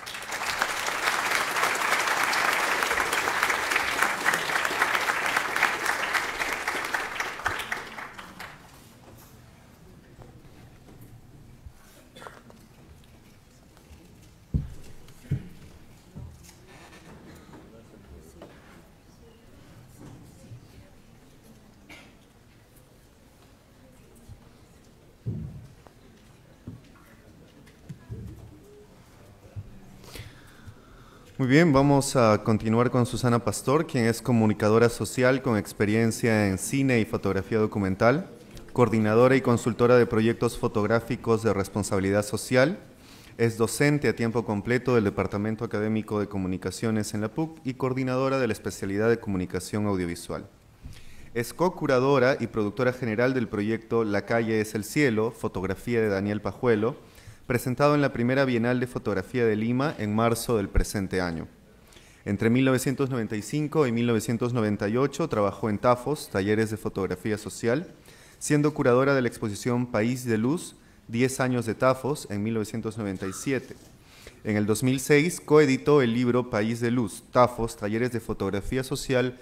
Muy bien, vamos a continuar con Susana Pastor, quien es comunicadora social con experiencia en cine y fotografía documental, coordinadora y consultora de proyectos fotográficos de responsabilidad social, es docente a tiempo completo del Departamento Académico de Comunicaciones en la PUC y coordinadora de la especialidad de Comunicación Audiovisual. Es co-curadora y productora general del proyecto La calle es el cielo, fotografía de Daniel Pajuelo, presentado en la primera Bienal de Fotografía de Lima en marzo del presente año. Entre 1995 y 1998 trabajó en Tafos, talleres de fotografía social, siendo curadora de la exposición País de Luz, 10 años de Tafos, en 1997. En el 2006 coeditó el libro País de Luz, Tafos, talleres de fotografía social,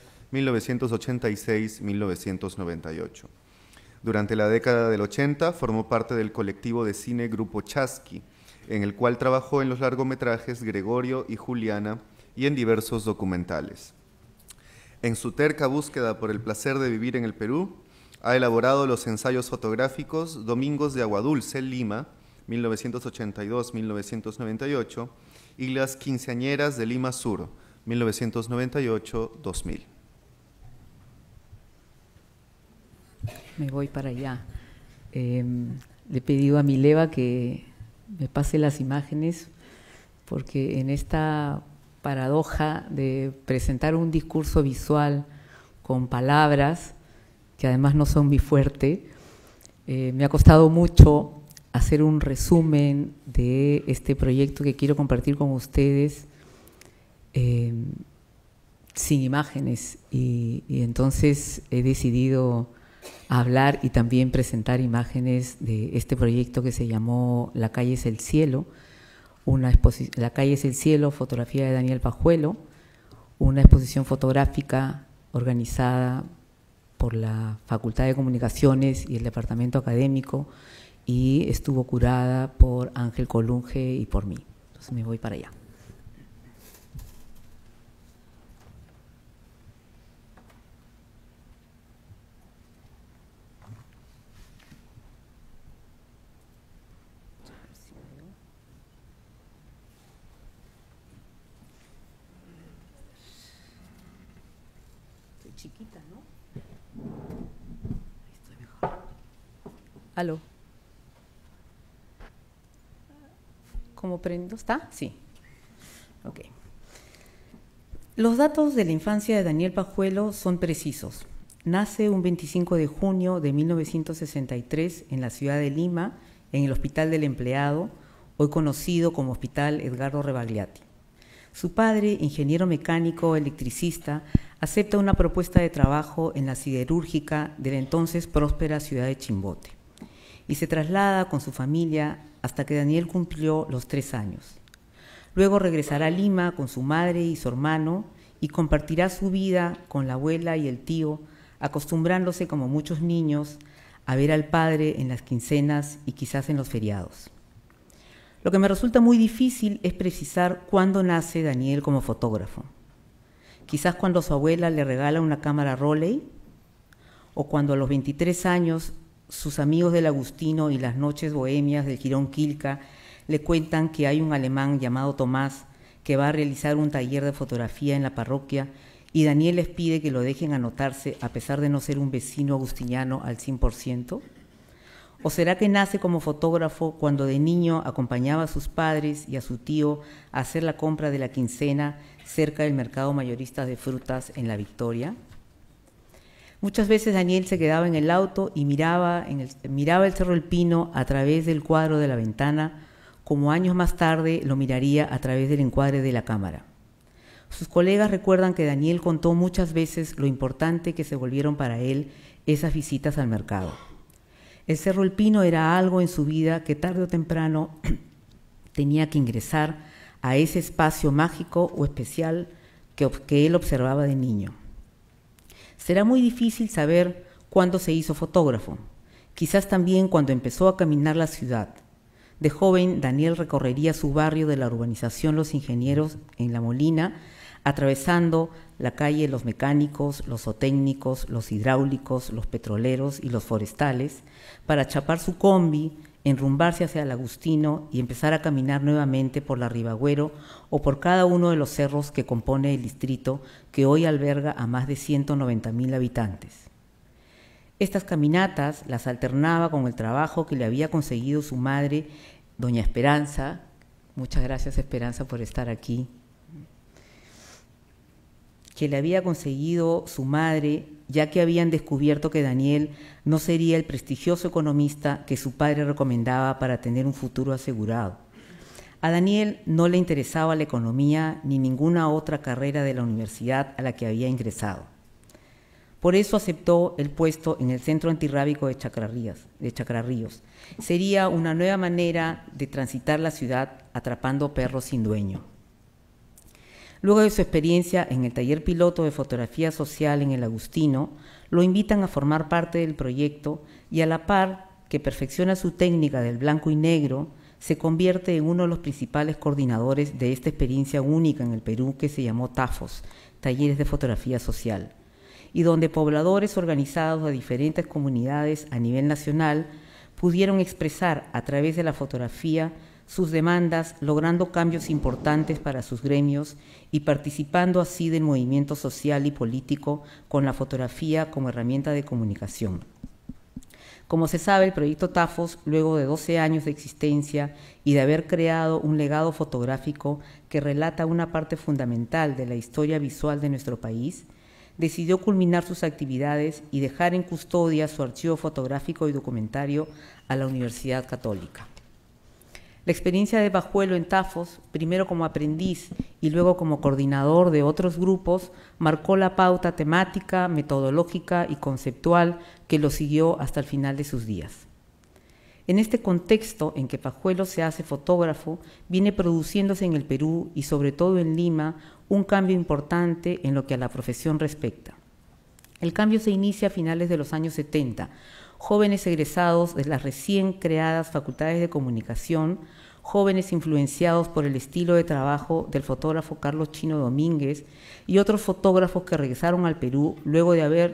1986-1998. Durante la década del 80 formó parte del colectivo de cine Grupo Chasqui, en el cual trabajó en los largometrajes Gregorio y Juliana y en diversos documentales. En su terca búsqueda por el placer de vivir en el Perú, ha elaborado los ensayos fotográficos Domingos de Aguadulce, Lima, 1982-1998, y Las Quinceañeras de Lima Sur, 1998-2000. Me voy para allá. Le he pedido a Mileva que me pase las imágenes porque en esta paradoja de presentar un discurso visual con palabras, que además no son mi fuerte, me ha costado mucho hacer un resumen de este proyecto que quiero compartir con ustedes sin imágenes y entonces he decidido hablar y también presentar imágenes de este proyecto que se llamó La calle es el cielo, La calle es el cielo, fotografía de Daniel Pajuelo, una exposición fotográfica organizada por la Facultad de Comunicaciones y el Departamento Académico y estuvo curada por Ángel Colunge y por mí. Entonces me voy para allá. Chiquita, ¿no? Estoy mejor. ¿Aló? ¿Cómo prendo? ¿Está? Sí. Ok. Los datos de la infancia de Daniel Pajuelo son precisos. Nace un 25 de junio de 1963 en la ciudad de Lima, en el Hospital del Empleado, hoy conocido como Hospital Edgardo Rebagliati. Su padre, ingeniero mecánico electricista, acepta una propuesta de trabajo en la siderúrgica de la entonces próspera ciudad de Chimbote y se traslada con su familia hasta que Daniel cumplió los 3 años. Luego regresará a Lima con su madre y su hermano y compartirá su vida con la abuela y el tío, acostumbrándose, como muchos niños, a ver al padre en las quincenas y quizás en los feriados. Lo que me resulta muy difícil es precisar cuándo nace Daniel como fotógrafo. Quizás cuando su abuela le regala una cámara Roley, o cuando a los 23 años sus amigos del Agustino y las noches bohemias del Jirón Quilca le cuentan que hay un alemán llamado Tomás que va a realizar un taller de fotografía en la parroquia y Daniel les pide que lo dejen anotarse a pesar de no ser un vecino agustiniano al 100%? ¿O será que nace como fotógrafo cuando de niño acompañaba a sus padres y a su tío a hacer la compra de la quincena cerca del mercado mayorista de frutas en La Victoria? Muchas veces Daniel se quedaba en el auto y miraba el Cerro El Pino a través del cuadro de la ventana, como años más tarde lo miraría a través del encuadre de la cámara. Sus colegas recuerdan que Daniel contó muchas veces lo importante que se volvieron para él esas visitas al mercado. El Cerro El Pino era algo en su vida que tarde o temprano tenía que ingresar a ese espacio mágico o especial que él observaba de niño. Será muy difícil saber cuándo se hizo fotógrafo, quizás también cuando empezó a caminar la ciudad. De joven, Daniel recorrería su barrio de la urbanización Los Ingenieros en La Molina, atravesando la calle Los Mecánicos, los Zootécnicos, los Hidráulicos, los Petroleros y los Forestales, para chapar su combi, enrumbarse hacia el Agustino y empezar a caminar nuevamente por la Ribagüero o por cada uno de los cerros que compone el distrito que hoy alberga a más de 190.000 habitantes. Estas caminatas las alternaba con el trabajo que le había conseguido su madre, doña Esperanza. Muchas gracias, Esperanza, por estar aquí. Que le había conseguido su madre, ya que habían descubierto que Daniel no sería el prestigioso economista que su padre recomendaba para tener un futuro asegurado. A Daniel no le interesaba la economía ni ninguna otra carrera de la universidad a la que había ingresado. Por eso aceptó el puesto en el Centro Antirrábico de Chacrarríos. Sería una nueva manera de transitar la ciudad atrapando perros sin dueño. Luego de su experiencia en el taller piloto de fotografía social en el Agustino, lo invitan a formar parte del proyecto y a la par que perfecciona su técnica del blanco y negro, se convierte en uno de los principales coordinadores de esta experiencia única en el Perú que se llamó TAFOS, Talleres de Fotografía Social, y donde pobladores organizados de diferentes comunidades a nivel nacional pudieron expresar a través de la fotografía sus demandas, logrando cambios importantes para sus gremios y participando así del movimiento social y político con la fotografía como herramienta de comunicación. Como se sabe, el proyecto TAFOS, luego de 12 años de existencia y de haber creado un legado fotográfico que relata una parte fundamental de la historia visual de nuestro país, decidió culminar sus actividades y dejar en custodia su archivo fotográfico y documentario a la Universidad Católica. La experiencia de Pajuelo en TAFOS, primero como aprendiz y luego como coordinador de otros grupos, marcó la pauta temática, metodológica y conceptual que lo siguió hasta el final de sus días. En este contexto en que Pajuelo se hace fotógrafo, viene produciéndose en el Perú y sobre todo en Lima un cambio importante en lo que a la profesión respecta. El cambio se inicia a finales de los años 70, jóvenes egresados de las recién creadas facultades de comunicación, jóvenes influenciados por el estilo de trabajo del fotógrafo Carlos Chino Domínguez y otros fotógrafos que regresaron al Perú luego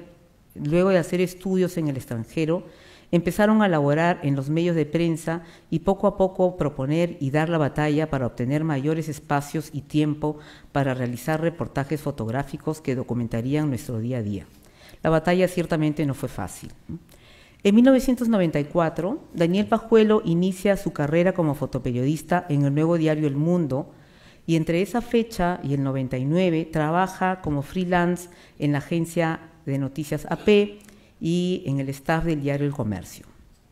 de hacer estudios en el extranjero, empezaron a laborar en los medios de prensa y poco a poco proponer y dar la batalla para obtener mayores espacios y tiempo para realizar reportajes fotográficos que documentarían nuestro día a día. La batalla ciertamente no fue fácil. En 1994, Daniel Pajuelo inicia su carrera como fotoperiodista en el nuevo diario El Mundo y entre esa fecha y el 99 trabaja como freelance en la agencia de noticias AP y en el staff del diario El Comercio.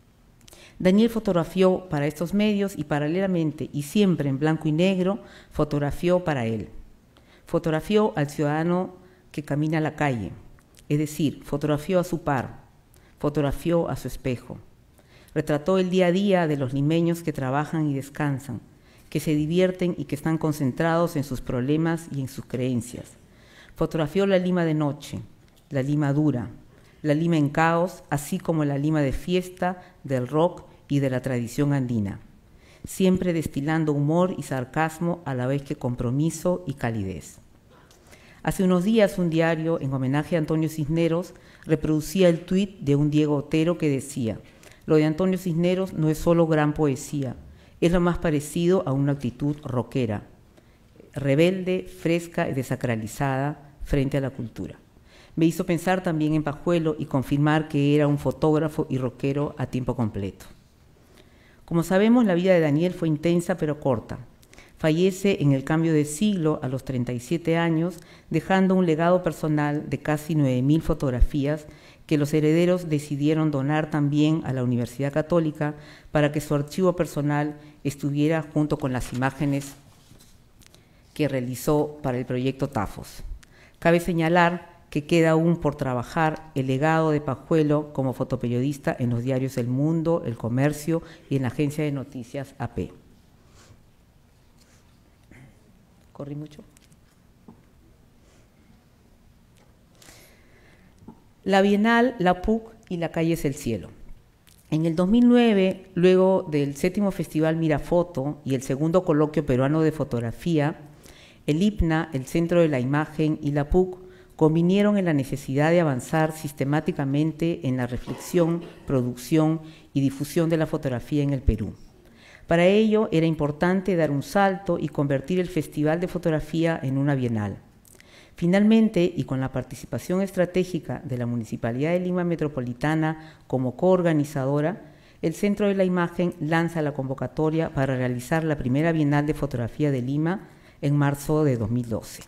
Daniel fotografió para estos medios y paralelamente y siempre en blanco y negro, fotografió para él. Fotografió al ciudadano que camina a la calle, es decir, fotografió a su par, fotografió a su espejo. Retrató el día a día de los limeños que trabajan y descansan, que se divierten y que están concentrados en sus problemas y en sus creencias. Fotografió la Lima de noche, la Lima dura, la Lima en caos, así como la Lima de fiesta, del rock y de la tradición andina, siempre destilando humor y sarcasmo a la vez que compromiso y calidez. Hace unos días un diario, en homenaje a Antonio Cisneros, reproducía el tuit de un Diego Otero que decía: lo de Antonio Cisneros no es solo gran poesía, es lo más parecido a una actitud rockera. rebelde, fresca y desacralizada frente a la cultura. Me hizo pensar también en Pajuelo y confirmar que era un fotógrafo y rockero a tiempo completo. Como sabemos, la vida de Daniel fue intensa pero corta. Fallece en el cambio de siglo a los 37 años, dejando un legado personal de casi 9.000 fotografías que los herederos decidieron donar también a la Universidad Católica para que su archivo personal estuviera junto con las imágenes que realizó para el proyecto Tafos. Cabe señalar que queda aún por trabajar el legado de Pajuelo como fotoperiodista en los diarios El Mundo, El Comercio y en la agencia de noticias AP. ¿Corrí mucho? La Bienal, la PUC y la Calle es el Cielo. En el 2009, luego del 7º Festival Mirafoto y el 2º Coloquio Peruano de Fotografía, el IPNA, el Centro de la Imagen y la PUC convinieron en la necesidad de avanzar sistemáticamente en la reflexión, producción y difusión de la fotografía en el Perú. Para ello era importante dar un salto y convertir el Festival de Fotografía en una bienal. Finalmente, y con la participación estratégica de la Municipalidad de Lima Metropolitana como coorganizadora, el Centro de la Imagen lanza la convocatoria para realizar la primera Bienal de Fotografía de Lima en marzo de 2012.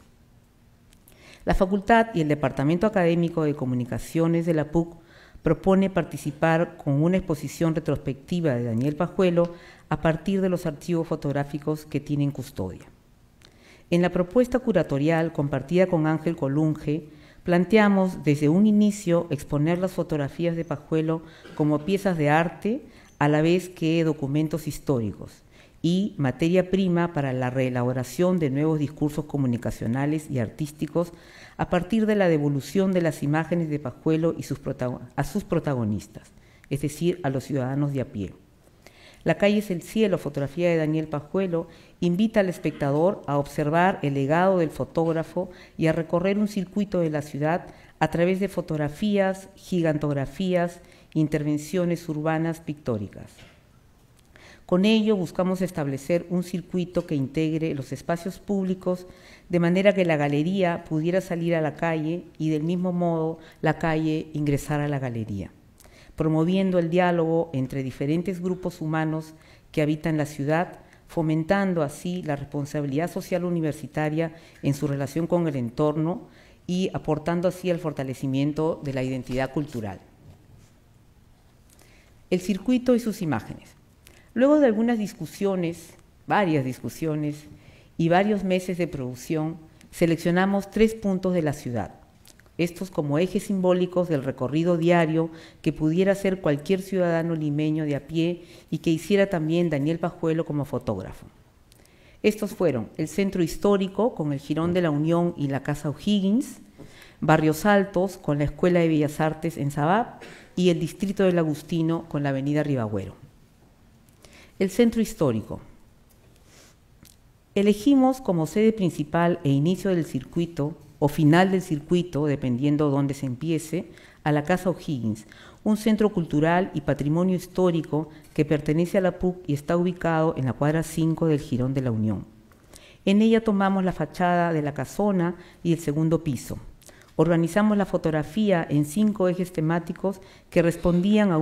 La Facultad y el Departamento Académico de Comunicaciones de la PUC propone participar con una exposición retrospectiva de Daniel Pajuelo a partir de los archivos fotográficos que tiene en custodia. En la propuesta curatorial compartida con Ángel Colunge, planteamos desde un inicio exponer las fotografías de Pajuelo como piezas de arte a la vez que documentos históricos y materia prima para la reelaboración de nuevos discursos comunicacionales y artísticos a partir de la devolución de las imágenes de Pajuelo y a sus protagonistas, es decir, a los ciudadanos de a pie. La Calle es el Cielo, fotografía de Daniel Pajuelo, invita al espectador a observar el legado del fotógrafo y a recorrer un circuito de la ciudad a través de fotografías, gigantografías, intervenciones urbanas pictóricas. Con ello buscamos establecer un circuito que integre los espacios públicos de manera que la galería pudiera salir a la calle y del mismo modo la calle ingresar a la galería, promoviendo el diálogo entre diferentes grupos humanos que habitan la ciudad, fomentando así la responsabilidad social universitaria en su relación con el entorno y aportando así al fortalecimiento de la identidad cultural. El circuito y sus imágenes. Luego de algunas discusiones, varias discusiones y varios meses de producción, seleccionamos 3 puntos de la ciudad, estos como ejes simbólicos del recorrido diario que pudiera hacer cualquier ciudadano limeño de a pie y que hiciera también Daniel Pajuelo como fotógrafo. Estos fueron el Centro Histórico con el Jirón de la Unión y la Casa O'Higgins, Barrios Altos con la Escuela de Bellas Artes en Sabab y el Distrito del Agustino con la Avenida Ribagüero. El Centro Histórico. Elegimos como sede principal e inicio del circuito o final del circuito, dependiendo dónde se empiece, a la Casa O'Higgins, un centro cultural y patrimonio histórico que pertenece a la PUC y está ubicado en la cuadra 5 del Jirón de la Unión. En ella tomamos la fachada de la casona y el segundo piso. Organizamos la fotografía en 5 ejes temáticos que respondían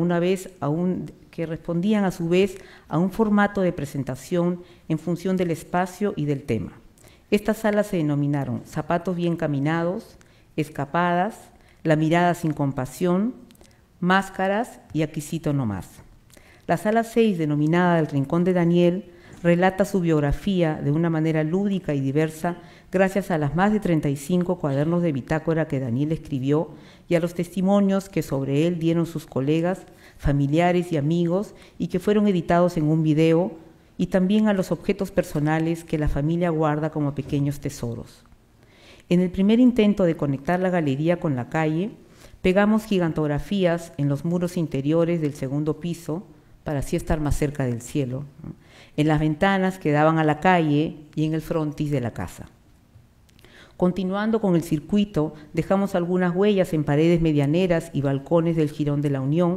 a su vez a un formato de presentación en función del espacio y del tema. Estas salas se denominaron Zapatos bien caminados, Escapadas, La mirada sin compasión, Máscaras y Aquisito no más. La sala 6, denominada El Rincón de Daniel, relata su biografía de una manera lúdica y diversa gracias a las más de 35 cuadernos de bitácora que Daniel escribió y a los testimonios que sobre él dieron sus colegas, familiares y amigos y que fueron editados en un video, y también a los objetos personales que la familia guarda como pequeños tesoros. En el primer intento de conectar la galería con la calle, pegamos gigantografías en los muros interiores del segundo piso, para así estar más cerca del cielo, ¿no?, en las ventanas que daban a la calle y en el frontis de la casa. Continuando con el circuito, dejamos algunas huellas en paredes medianeras y balcones del Jirón de la Unión,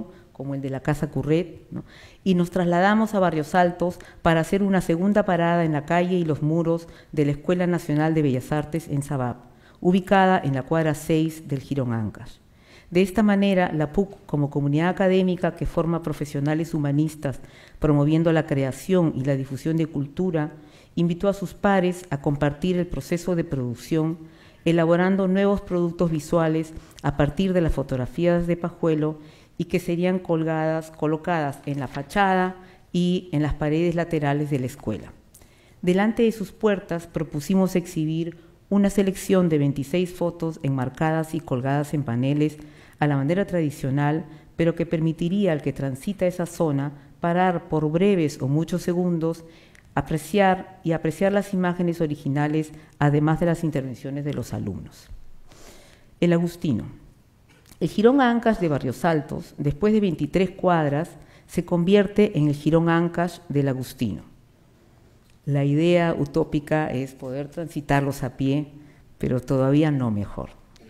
como el de la Casa Curret, ¿no? Y nos trasladamos a Barrios Altos para hacer una segunda parada en la calle y los muros de la Escuela Nacional de Bellas Artes en Sabab, ubicada en la cuadra 6 del Jirón Ancash. De esta manera, la PUC, como comunidad académica que forma profesionales humanistas promoviendo la creación y la difusión de cultura, invitó a sus pares a compartir el proceso de producción, elaborando nuevos productos visuales a partir de las fotografías de Pajuelo y que serían colocadas en la fachada y en las paredes laterales de la escuela. Delante de sus puertas propusimos exhibir una selección de 26 fotos enmarcadas y colgadas en paneles a la manera tradicional, pero que permitiría al que transita esa zona parar por breves o muchos segundos, apreciar las imágenes originales, además de las intervenciones de los alumnos. El Agustino. El Jirón Ancash de Barrios Altos, después de 23 cuadras, se convierte en el Jirón Ancash del Agustino. La idea utópica es poder transitarlos a pie, pero todavía no mejor.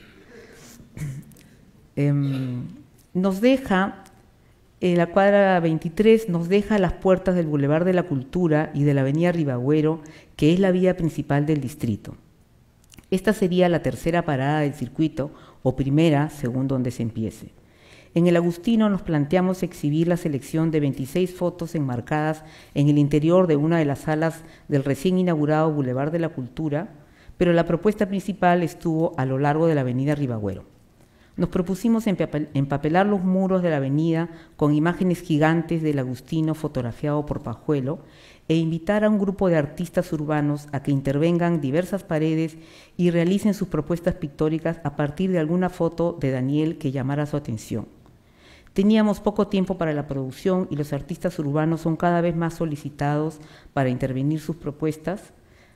Nos deja, la cuadra 23 nos deja las puertas del Boulevard de la Cultura y de la Avenida Ribagüero, que es la vía principal del distrito. Esta sería la tercera parada del circuito, o primera, según donde se empiece. En el Agustino nos planteamos exhibir la selección de 26 fotos enmarcadas en el interior de una de las salas del recién inaugurado Boulevard de la Cultura, pero la propuesta principal estuvo a lo largo de la Avenida Ribagüero. Nos propusimos empapelar los muros de la avenida con imágenes gigantes del Agustino fotografiado por Pajuelo e invitar a un grupo de artistas urbanos a que intervengan diversas paredes y realicen sus propuestas pictóricas a partir de alguna foto de Daniel que llamara su atención. Teníamos poco tiempo para la producción y los artistas urbanos son cada vez más solicitados para intervenir sus propuestas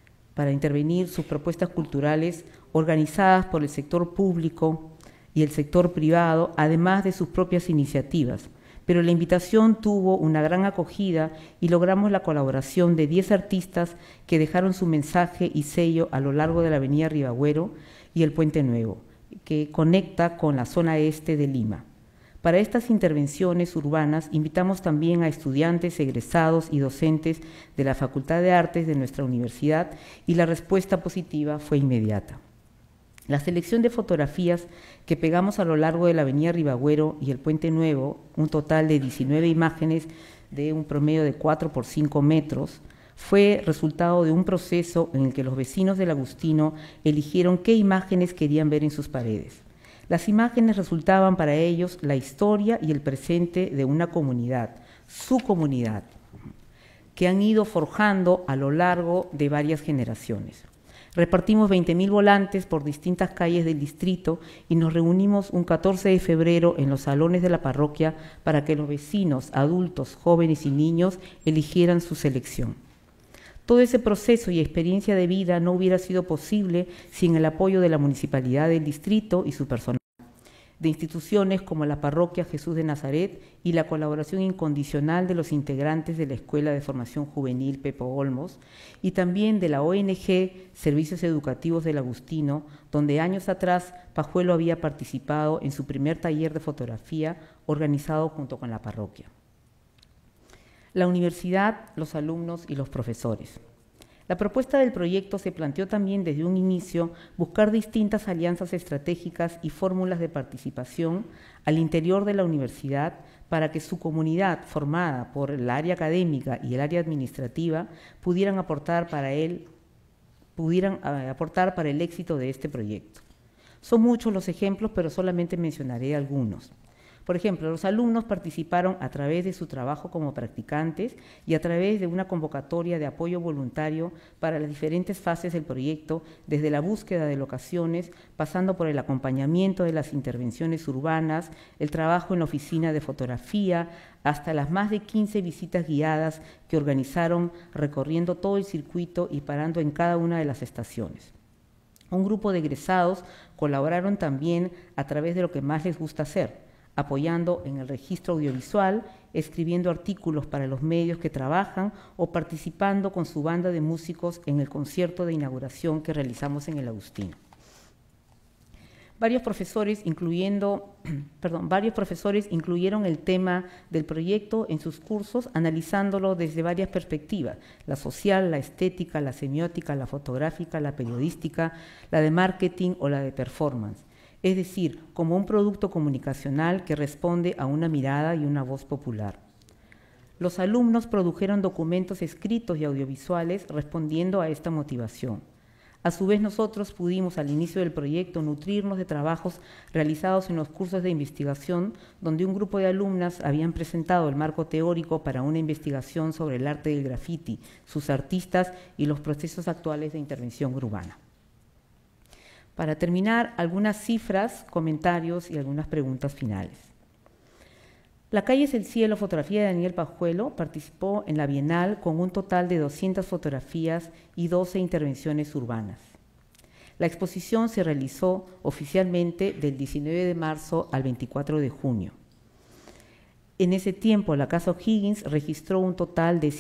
culturales organizadas por el sector público y el sector privado, además de sus propias iniciativas. Pero la invitación tuvo una gran acogida y logramos la colaboración de 10 artistas que dejaron su mensaje y sello a lo largo de la Avenida Ribagüero y el Puente Nuevo, que conecta con la zona este de Lima. Para estas intervenciones urbanas invitamos también a estudiantes, egresados y docentes de la Facultad de Artes de nuestra universidad y la respuesta positiva fue inmediata. La selección de fotografías que pegamos a lo largo de la Avenida Ribagüero y el Puente Nuevo, un total de 19 imágenes de un promedio de 4 por 5 metros, fue resultado de un proceso en el que los vecinos del Agustino eligieron qué imágenes querían ver en sus paredes. Las imágenes resultaban para ellos la historia y el presente de una comunidad, su comunidad, que han ido forjando a lo largo de varias generaciones. Repartimos 20.000 volantes por distintas calles del distrito y nos reunimos un 14 de febrero en los salones de la parroquia para que los vecinos, adultos, jóvenes y niños eligieran su selección. Todo ese proceso y experiencia de vida no hubiera sido posible sin el apoyo de la municipalidad del distrito y su personal, de instituciones como la Parroquia Jesús de Nazaret y la colaboración incondicional de los integrantes de la Escuela de Formación Juvenil Pepo Olmos y también de la ONG Servicios Educativos del Agustino, donde años atrás Pajuelo había participado en su primer taller de fotografía organizado junto con la parroquia. La universidad, los alumnos y los profesores. La propuesta del proyecto se planteó también desde un inicio buscar distintas alianzas estratégicas y fórmulas de participación al interior de la universidad para que su comunidad, formada por el área académica y el área administrativa, pudieran aportar para el éxito de este proyecto. Son muchos los ejemplos, pero solamente mencionaré algunos. Por ejemplo, los alumnos participaron a través de su trabajo como practicantes y a través de una convocatoria de apoyo voluntario para las diferentes fases del proyecto, desde la búsqueda de locaciones, pasando por el acompañamiento de las intervenciones urbanas, el trabajo en la oficina de fotografía, hasta las más de 15 visitas guiadas que organizaron recorriendo todo el circuito y parando en cada una de las estaciones. Un grupo de egresados colaboraron también a través de lo que más les gusta hacer, apoyando en el registro audiovisual, escribiendo artículos para los medios que trabajan o participando con su banda de músicos en el concierto de inauguración que realizamos en el Agustino. Varios profesores, varios profesores incluyeron el tema del proyecto en sus cursos, analizándolo desde varias perspectivas: la social, la estética, la semiótica, la fotográfica, la periodística, la de marketing o la de performance. Es decir, como un producto comunicacional que responde a una mirada y una voz popular. Los alumnos produjeron documentos escritos y audiovisuales respondiendo a esta motivación. A su vez, nosotros pudimos al inicio del proyecto nutrirnos de trabajos realizados en los cursos de investigación, donde un grupo de alumnas habían presentado el marco teórico para una investigación sobre el arte del graffiti, sus artistas y los procesos actuales de intervención urbana. Para terminar, algunas cifras, comentarios y algunas preguntas finales. La calle es el cielo, fotografía de Daniel Pajuelo, participó en la Bienal con un total de 200 fotografías y 12 intervenciones urbanas. La exposición se realizó oficialmente del 19 de marzo al 24 de junio. En ese tiempo, la Casa O'Higgins registró un total de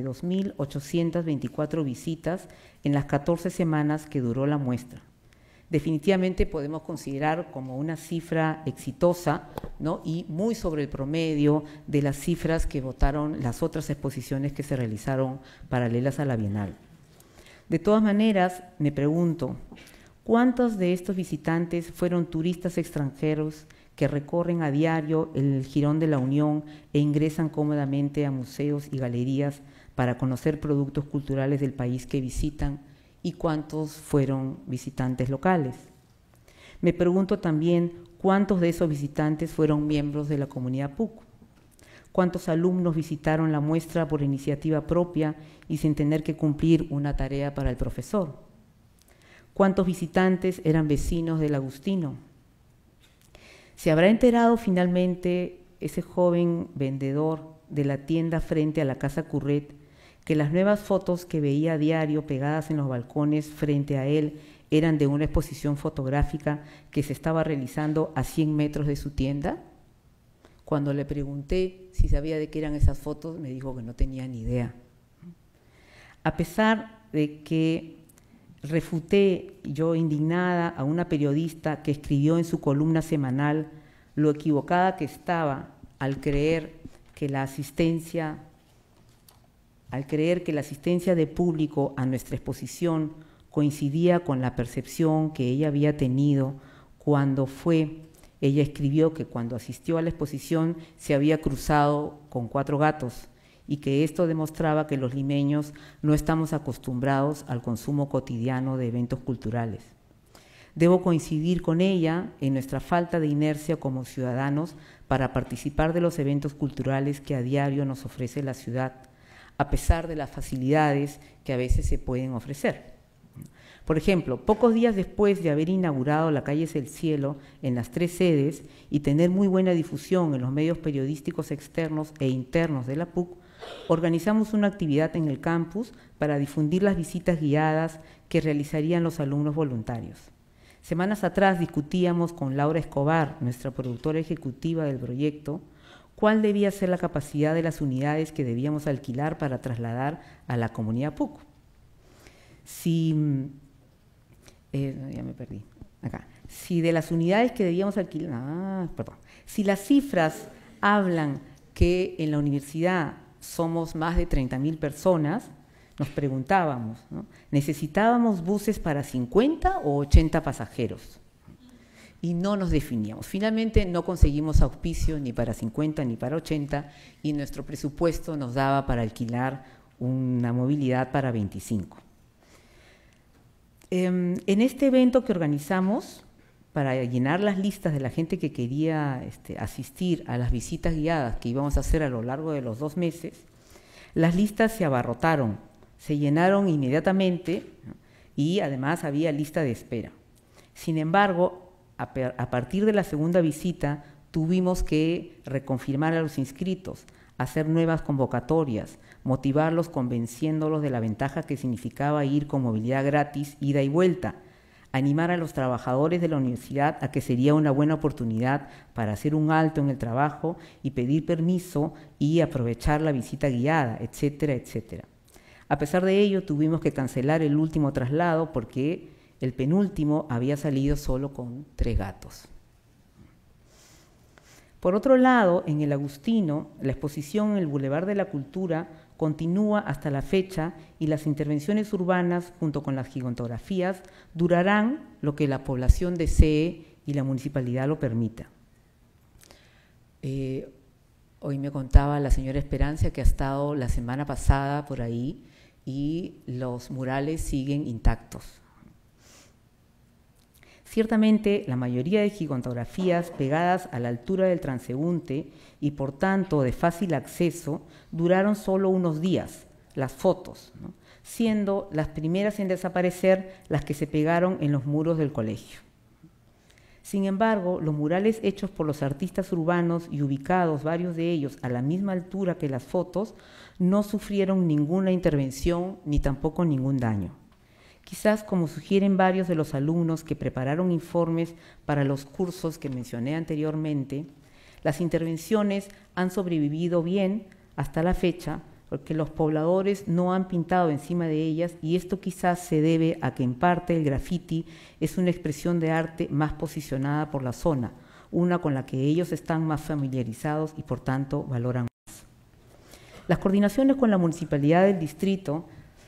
52.824 visitas en las 14 semanas que duró la muestra. Definitivamente podemos considerar como una cifra exitosa, ¿no? Y muy sobre el promedio de las cifras que votaron las otras exposiciones que se realizaron paralelas a la Bienal. De todas maneras, me pregunto, ¿cuántos de estos visitantes fueron turistas extranjeros que recorren a diario el Jirón de la Unión e ingresan cómodamente a museos y galerías para conocer productos culturales del país que visitan? ¿Y cuántos fueron visitantes locales? Me pregunto también cuántos de esos visitantes fueron miembros de la comunidad PUC. ¿Cuántos alumnos visitaron la muestra por iniciativa propia y sin tener que cumplir una tarea para el profesor? ¿Cuántos visitantes eran vecinos del Agustino? ¿Se habrá enterado finalmente ese joven vendedor de la tienda frente a la Casa Curret que las nuevas fotos que veía a diario pegadas en los balcones frente a él eran de una exposición fotográfica que se estaba realizando a 100 metros de su tienda? Cuando le pregunté si sabía de qué eran esas fotos, me dijo que no tenía ni idea. A pesar de que refuté yo indignada a una periodista que escribió en su columna semanal lo equivocada que estaba al creer que la asistencia de público a nuestra exposición coincidía con la percepción que ella había tenido ella escribió que cuando asistió a la exposición se había cruzado con 4 gatos y que esto demostraba que los limeños no estamos acostumbrados al consumo cotidiano de eventos culturales. Debo coincidir con ella en nuestra falta de inercia como ciudadanos para participar de los eventos culturales que a diario nos ofrece la ciudad, a pesar de las facilidades que a veces se pueden ofrecer. Por ejemplo, pocos días después de haber inaugurado la calle Es el Cielo en las 3 sedes y tener muy buena difusión en los medios periodísticos externos e internos de la PUC, organizamos una actividad en el campus para difundir las visitas guiadas que realizarían los alumnos voluntarios. Semanas atrás discutíamos con Laura Escobar, nuestra productora ejecutiva del proyecto, cuál debía ser la capacidad de las unidades que debíamos alquilar para trasladar a la comunidad PUC. Si de las unidades que debíamos alquilar, si las cifras hablan que en la universidad somos más de 30.000 personas, nos preguntábamos, ¿no? ¿Necesitábamos buses para 50 o 80 pasajeros? Y no nos definíamos. Finalmente no conseguimos auspicio ni para 50 ni para 80 y nuestro presupuesto nos daba para alquilar una movilidad para 25. En este evento que organizamos para llenar las listas de la gente que quería asistir a las visitas guiadas que íbamos a hacer a lo largo de los 2 meses, las listas se abarrotaron, se llenaron inmediatamente, ¿no? Y además había lista de espera. Sin embargo, a partir de la segunda visita tuvimos que reconfirmar a los inscritos, hacer nuevas convocatorias, motivarlos convenciéndolos de la ventaja que significaba ir con movilidad gratis, ida y vuelta, animar a los trabajadores de la universidad a que sería una buena oportunidad para hacer un alto en el trabajo y pedir permiso y aprovechar la visita guiada, etcétera, etcétera. A pesar de ello, tuvimos que cancelar el último traslado porque El penúltimo había salido solo con 3 gatos. Por otro lado, en el Agustino, la exposición en el Boulevard de la Cultura continúa hasta la fecha y las intervenciones urbanas, junto con las gigantografías, durarán lo que la población desee y la municipalidad lo permita. Hoy me contaba la señora Esperanza que ha estado la semana pasada por ahí y los murales siguen intactos. Ciertamente, la mayoría de gigantografías pegadas a la altura del transeúnte y por tanto de fácil acceso duraron solo unos días, las fotos, ¿no?, siendo las primeras en desaparecer las que se pegaron en los muros del colegio. Sin embargo, los murales hechos por los artistas urbanos y ubicados varios de ellos a la misma altura que las fotos no sufrieron ninguna intervención ni tampoco ningún daño. Quizás, como sugieren varios de los alumnos que prepararon informes para los cursos que mencioné anteriormente, las intervenciones han sobrevivido bien hasta la fecha porque los pobladores no han pintado encima de ellas y esto quizás se debe a que en parte el graffiti es una expresión de arte más posicionada por la zona, una con la que ellos están más familiarizados y por tanto valoran más. Las coordinaciones con la municipalidad del distrito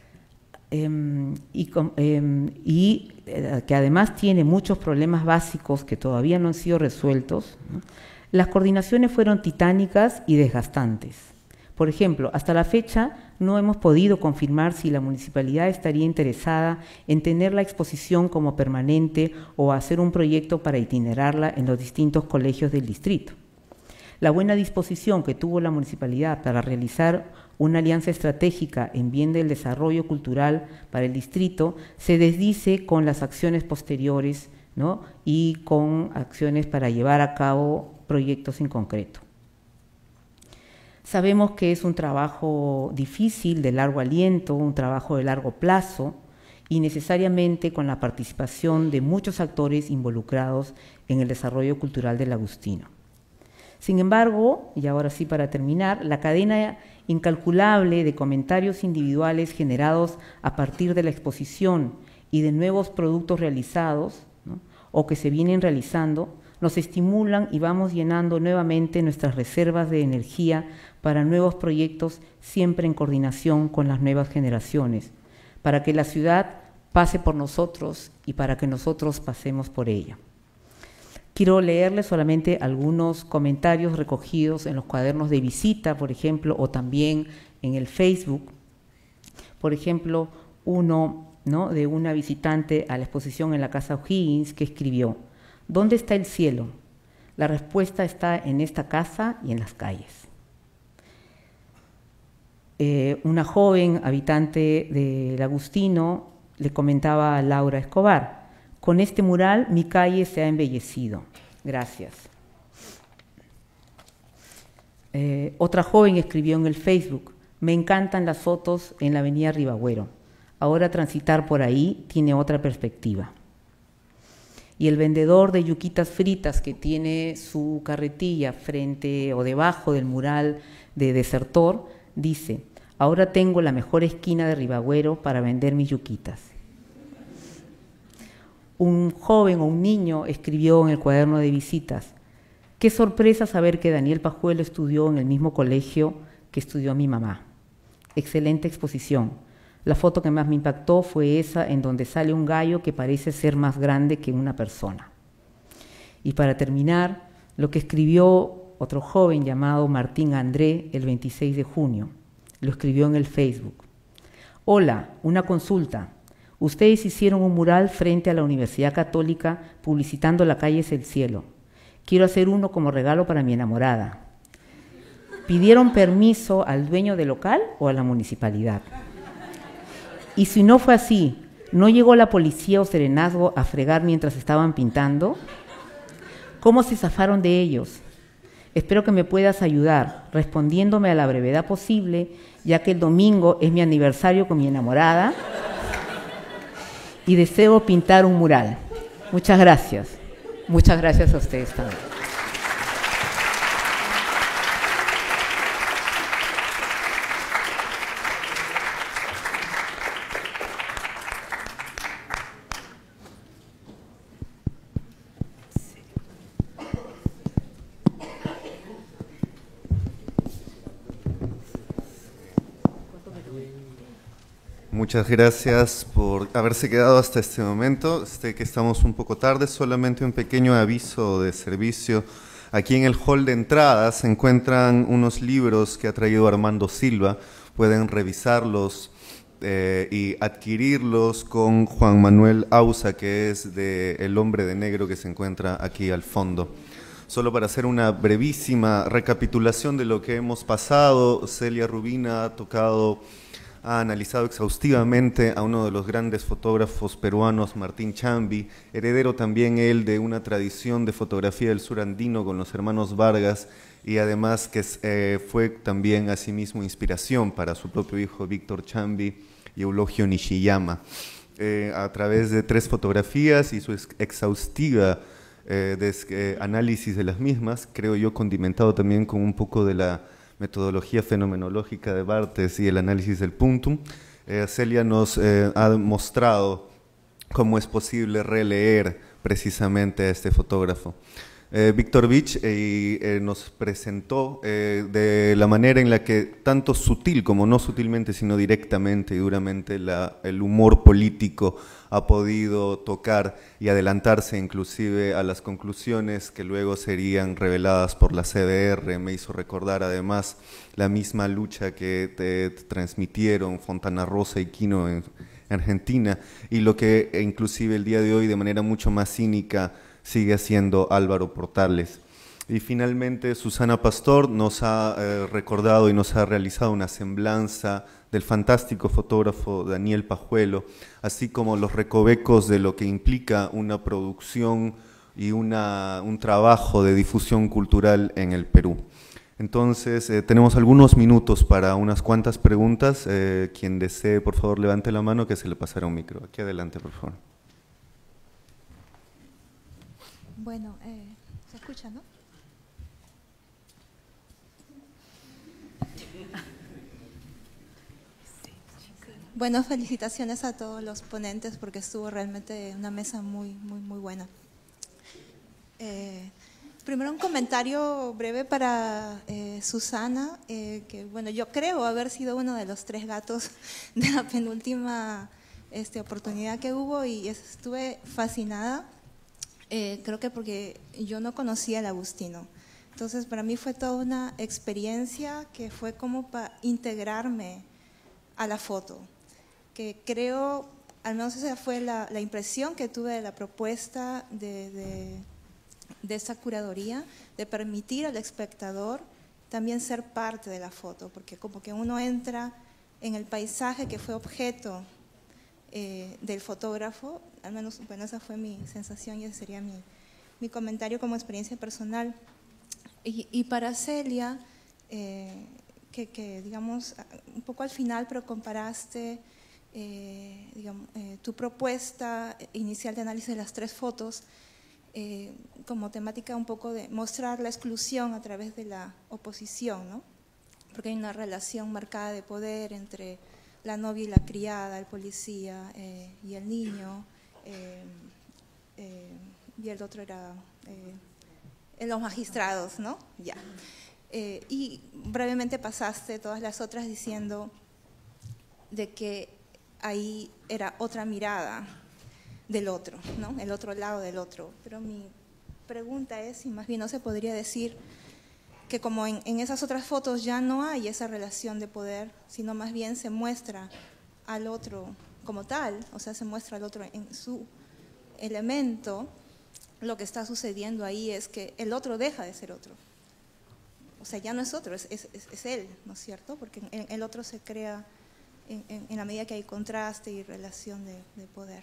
que además tiene muchos problemas básicos que todavía no han sido resueltos, ¿no?, las coordinaciones fueron titánicas y desgastantes. Por ejemplo, hasta la fecha no hemos podido confirmar si la municipalidad estaría interesada en tener la exposición como permanente o hacer un proyecto para itinerarla en los distintos colegios del distrito. La buena disposición que tuvo la municipalidad para realizar una alianza estratégica en bien del desarrollo cultural para el distrito se desdice con las acciones posteriores, ¿no?, y con acciones para llevar a cabo proyectos en concreto. Sabemos que es un trabajo difícil, de largo aliento, un trabajo de largo plazo y necesariamente con la participación de muchos actores involucrados en el desarrollo cultural del Agustino. Sin embargo, y ahora sí para terminar, la cadena incalculable de comentarios individuales generados a partir de la exposición y de nuevos productos realizados, ¿no?, o que se vienen realizando, nos estimulan y vamos llenando nuevamente nuestras reservas de energía para nuevos proyectos, siempre en coordinación con las nuevas generaciones, para que la ciudad pase por nosotros y para que nosotros pasemos por ella. Quiero leerles solamente algunos comentarios recogidos en los cuadernos de visita, por ejemplo, o también en el Facebook. Por ejemplo, uno, ¿no?, de una visitante a la exposición en la Casa O'Higgins que escribió: ¿dónde está el cielo? La respuesta está en esta casa y en las calles. Una joven habitante del Agustino le comentaba a Laura Escobar: con este mural mi calle se ha embellecido. Gracias. Otra joven escribió en el Facebook: me encantan las fotos en la avenida Ribagüero. Ahora transitar por ahí tiene otra perspectiva. Y el vendedor de yuquitas fritas que tiene su carretilla frente o debajo del mural de Desertor dice: ahora tengo la mejor esquina de Ribagüero para vender mis yuquitas. Un joven o un niño escribió en el cuaderno de visitas: qué sorpresa saber que Daniel Pajuelo estudió en el mismo colegio que estudió mi mamá. Excelente exposición. La foto que más me impactó fue esa en donde sale un gallo que parece ser más grande que una persona. Y para terminar, lo que escribió otro joven llamado Martín André el 26 de junio. Lo escribió en el Facebook. Hola, una consulta. Ustedes hicieron un mural frente a la Universidad Católica publicitando la calle es el cielo. Quiero hacer uno como regalo para mi enamorada. ¿Pidieron permiso al dueño del local o a la municipalidad? Y si no fue así, ¿no llegó la policía o serenazgo a fregar mientras estaban pintando? ¿Cómo se zafaron de ellos? Espero que me puedas ayudar respondiéndome a la brevedad posible, ya que el domingo es mi aniversario con mi enamorada y deseo pintar un mural. Muchas gracias. Muchas gracias a ustedes también. muchas gracias por haberse quedado hasta este momento. Sé que estamos un poco tarde, solamente un pequeño aviso de servicio. Aquí en el hall de entrada se encuentran unos libros que ha traído Armando Silva. Pueden revisarlos y adquirirlos con Juan Manuel Ausa, que es de El Hombre de Negro, que se encuentra aquí al fondo. Solo para hacer una brevísima recapitulación de lo que hemos pasado, Celia Rubina ha analizado exhaustivamente a uno de los grandes fotógrafos peruanos, Martín Chambi, heredero también él de una tradición de fotografía del sur andino con los hermanos Vargas, y además que fue también asimismo inspiración para su propio hijo Víctor Chambi y Eulogio Nishiyama. A través de 3 fotografías y su exhaustiva análisis de las mismas, creo yo condimentado también con un poco de la metodología fenomenológica de Barthes y el análisis del puntum, Celia nos ha mostrado cómo es posible releer precisamente a este fotógrafo. Víctor Vich nos presentó de la manera en la que tanto sutil como no sutilmente, sino directamente y duramente el humor político ha podido tocar y adelantarse inclusive a las conclusiones que luego serían reveladas por la CDR. Me hizo recordar además la misma lucha que te transmitieron Fontana Rosa y Quino en Argentina, y lo que inclusive el día de hoy de manera mucho más cínica sigue haciendo Álvaro Portales. Y finalmente Susana Pastor nos ha recordado y nos ha realizado una semblanza del fantástico fotógrafo Daniel Pajuelo, así como los recovecos de lo que implica una producción y un trabajo de difusión cultural en el Perú. Entonces, tenemos algunos minutos para unas cuantas preguntas. Quien desee, por favor, levante la mano que se le pasará un micro. Aquí adelante, por favor. Bueno, ¿se escucha, no? Bueno, felicitaciones a todos los ponentes porque estuvo realmente una mesa muy buena. Primero un comentario breve para Susana, que bueno, yo creo haber sido uno de los 3 gatos de la penúltima oportunidad que hubo y estuve fascinada. Creo que porque yo no conocía al Agustino. Entonces, para mí fue toda una experiencia que fue como para integrarme a la foto. Que creo, al menos esa fue la impresión que tuve de la propuesta de esa curaduría, de permitir al espectador también ser parte de la foto, porque como que uno entra en el paisaje que fue objeto del fotógrafo, al menos, bueno, esa fue mi sensación y ese sería mi comentario como experiencia personal. Y para Celia, que digamos, un poco al final, pero comparaste tu propuesta inicial de análisis de las 3 fotos como temática un poco de mostrar la exclusión a través de la oposición, ¿no? Porque hay una relación marcada de poder entre la novia y la criada, el policía y el niño, y el otro era los magistrados, ¿no? Ya. Y brevemente pasaste todas las otras diciendo de que ahí era otra mirada del otro, ¿no? El otro lado del otro. Pero mi pregunta es si más bien no se podría decir que como en esas otras fotos ya no hay esa relación de poder, sino más bien se muestra al otro como tal, o sea, se muestra al otro en su elemento. Lo que está sucediendo ahí es que el otro deja de ser otro. O sea, ya no es otro, es él, ¿no es cierto? Porque el otro se crea en la medida que hay contraste y relación de poder.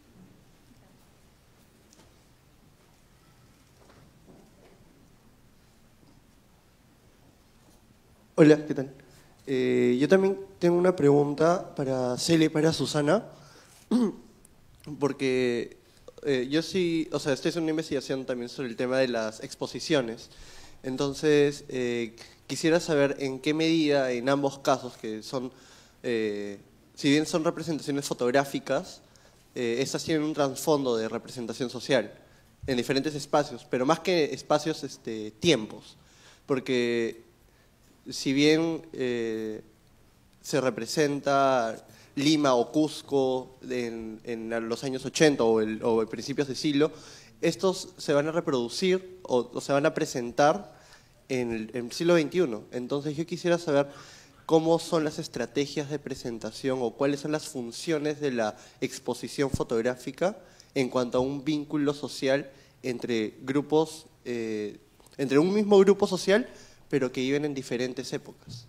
Hola, ¿qué tal? Yo también tengo una pregunta para Celia y para Susana, porque yo sí, o sea, estoy haciendo una investigación también sobre el tema de las exposiciones. Entonces, quisiera saber en qué medida en ambos casos, que son, si bien son representaciones fotográficas, estas tienen un trasfondo de representación social en diferentes espacios, pero más que espacios, tiempos, porque si bien se representa Lima o Cusco en los años 80 o principios de siglo, estos se van a reproducir o se van a presentar en el siglo XXI. Entonces yo quisiera saber cómo son las estrategias de presentación o cuáles son las funciones de la exposición fotográfica en cuanto a un vínculo social entre grupos, entre un mismo grupo social, pero que viven en diferentes épocas.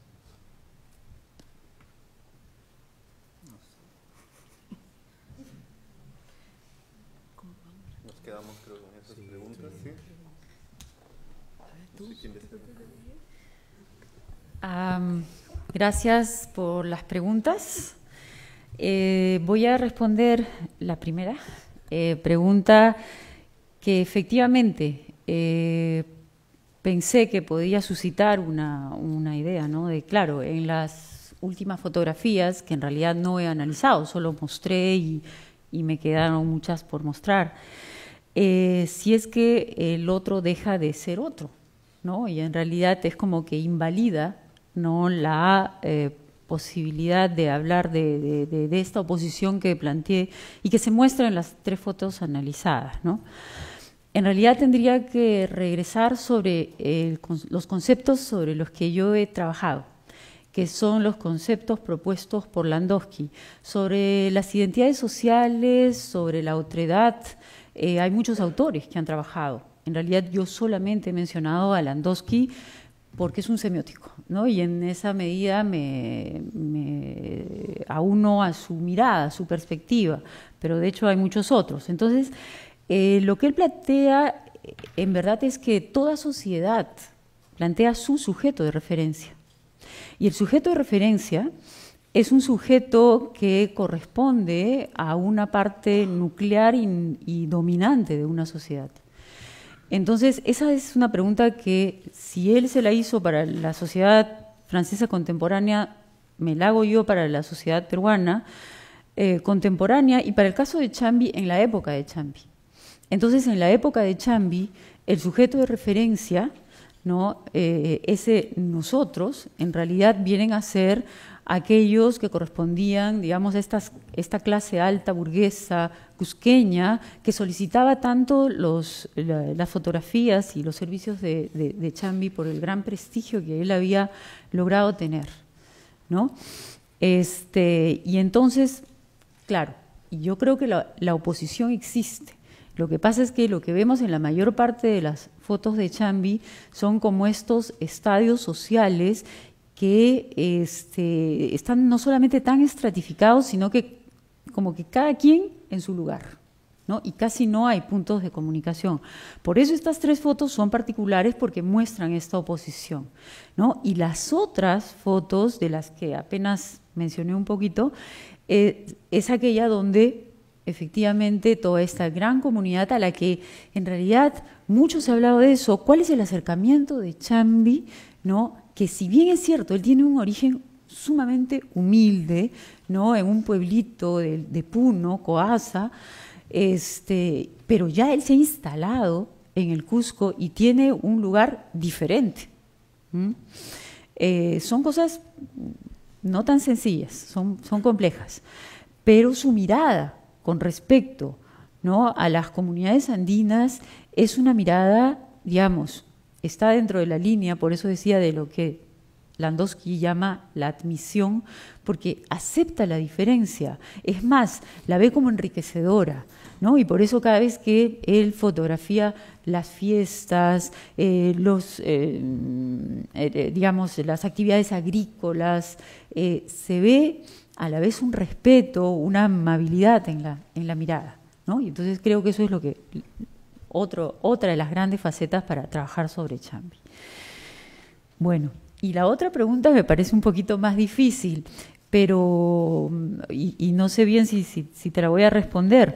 Nos quedamos, creo, con esas preguntas, ¿sí? Gracias por las preguntas. Voy a responder la primera pregunta, que efectivamente pensé que podía suscitar una idea, ¿no? De, claro, en las últimas fotografías, que en realidad no he analizado, solo mostré y me quedaron muchas por mostrar, si es que el otro deja de ser otro, ¿no? Y en realidad es como que invalida, ¿no?, la posibilidad de hablar de esta oposición que planteé y que se muestra en las 3 fotos analizadas, ¿no? En realidad tendría que regresar sobre los conceptos sobre los que yo he trabajado, que son los conceptos propuestos por Landowski, sobre las identidades sociales, sobre la otredad. Hay muchos autores que han trabajado. En realidad yo solamente he mencionado a Landowski porque es un semiótico, ¿no? Y en esa medida me auno a su mirada, a su perspectiva, pero de hecho hay muchos otros. Entonces, lo que él plantea en verdad es que toda sociedad plantea su sujeto de referencia. Y el sujeto de referencia es un sujeto que corresponde a una parte nuclear y dominante de una sociedad. Entonces, esa es una pregunta que, si él se la hizo para la sociedad francesa contemporánea, me la hago yo para la sociedad peruana contemporánea, y para el caso de Chambi, en la época de Chambi. Entonces, en la época de Chambi, el sujeto de referencia, ¿no?, ese nosotros, en realidad vienen a ser aquellos que correspondían, digamos, a esta clase alta burguesa cusqueña que solicitaba tanto las fotografías y los servicios de Chambi por el gran prestigio que él había logrado tener, ¿no? Y entonces, claro, yo creo que la oposición existe. Lo que pasa es que lo que vemos en la mayor parte de las fotos de Chambi son como estos estadios sociales que están no solamente tan estratificados, sino que como que cada quien en su lugar, ¿no? Y casi no hay puntos de comunicación. Por eso estas 3 fotos son particulares, porque muestran esta oposición, ¿no? Y las otras fotos, de las que apenas mencioné un poquito, es aquella donde efectivamente toda esta gran comunidad, a la que en realidad mucho se ha hablado de eso. ¿Cuál es el acercamiento de Chambi, ¿no?, que si bien es cierto, él tiene un origen sumamente humilde, ¿no?, en un pueblito de Puno, Coasa, pero ya él se ha instalado en el Cusco y tiene un lugar diferente. Son cosas no tan sencillas, son complejas, pero su mirada con respecto, ¿no?, a las comunidades andinas es una mirada, digamos, está dentro de la línea, por eso decía, de lo que Landowski llama la admisión, porque acepta la diferencia, es más, la ve como enriquecedora, ¿no? Y por eso cada vez que él fotografía las fiestas, digamos, las actividades agrícolas, se ve a la vez un respeto, una amabilidad en la mirada, ¿no? Y entonces creo que eso es lo que otra de las grandes facetas para trabajar sobre Chambi. Bueno, y la otra pregunta me parece un poquito más difícil, pero y no sé bien si te la voy a responder.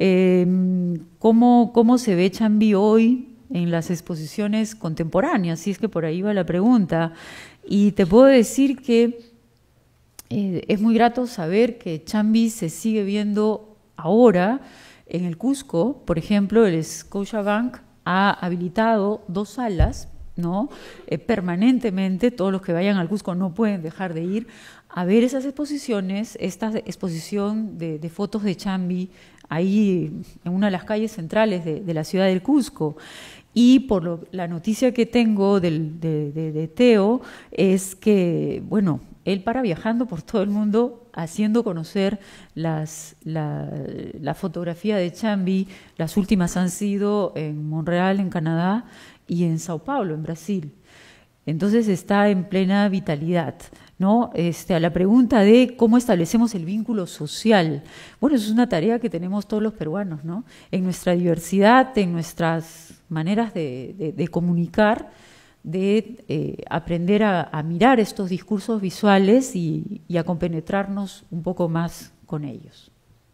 ¿Cómo se ve Chambi hoy en las exposiciones contemporáneas? Si es que por ahí va la pregunta. Y te puedo decir que es muy grato saber que Chambi se sigue viendo ahora en el Cusco. Por ejemplo, el Scotiabank ha habilitado 2 salas ¿no? Permanentemente, todos los que vayan al Cusco no pueden dejar de ir a ver esas exposiciones, esta exposición de fotos de Chambi ahí en una de las calles centrales de la ciudad del Cusco. Y por la noticia que tengo de Teo es que, bueno, él para viajando por todo el mundo, haciendo conocer la fotografía de Chambi. Las últimas han sido en Montreal, en Canadá, y en Sao Paulo, en Brasil. Entonces está en plena vitalidad, ¿no? A la pregunta de cómo establecemos el vínculo social. Bueno, eso es una tarea que tenemos todos los peruanos, ¿no? En nuestra diversidad, en nuestras maneras de comunicar, de aprender a mirar estos discursos visuales y a compenetrarnos un poco más con ellos.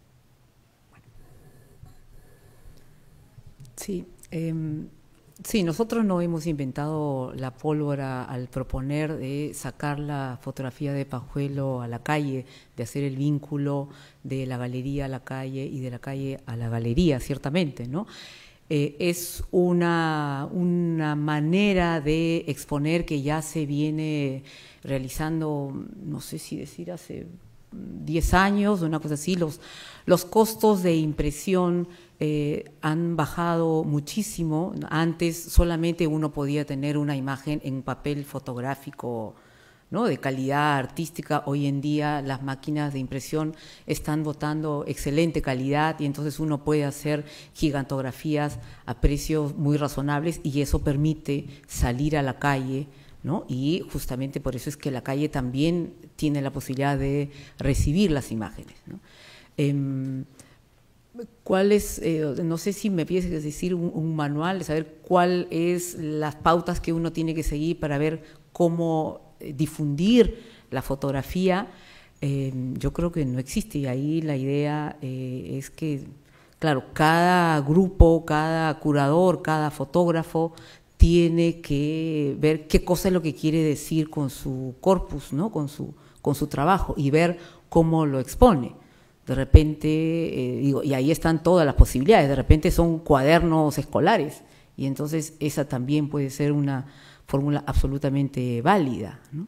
Sí, sí, nosotros no hemos inventado la pólvora al proponer de sacar la fotografía de Pajuelo a la calle, de hacer el vínculo de la galería a la calle y de la calle a la galería, ciertamente, ¿no? Es una manera de exponer que ya se viene realizando, no sé si decir hace 10 años, una cosa así. Los costos de impresión han bajado muchísimo. Antes solamente uno podía tener una imagen en papel fotográfico, ¿no?, de calidad artística. Hoy en día las máquinas de impresión están botando excelente calidad y entonces uno puede hacer gigantografías a precios muy razonables y eso permite salir a la calle, ¿no? Y justamente por eso es que la calle también tiene la posibilidad de recibir las imágenes, ¿no? ¿Cuál es, no sé si me pides decir un manual, de saber cuál es las pautas que uno tiene que seguir para ver cómo difundir la fotografía? Yo creo que no existe, y ahí la idea es que, claro, cada grupo, cada curador, cada fotógrafo tiene que ver qué cosa es lo que quiere decir con su corpus, ¿no?, con su trabajo, y ver cómo lo expone. De repente, digo, y ahí están todas las posibilidades, de repente son cuadernos escolares, y entonces esa también puede ser una fórmula absolutamente válida, ¿no?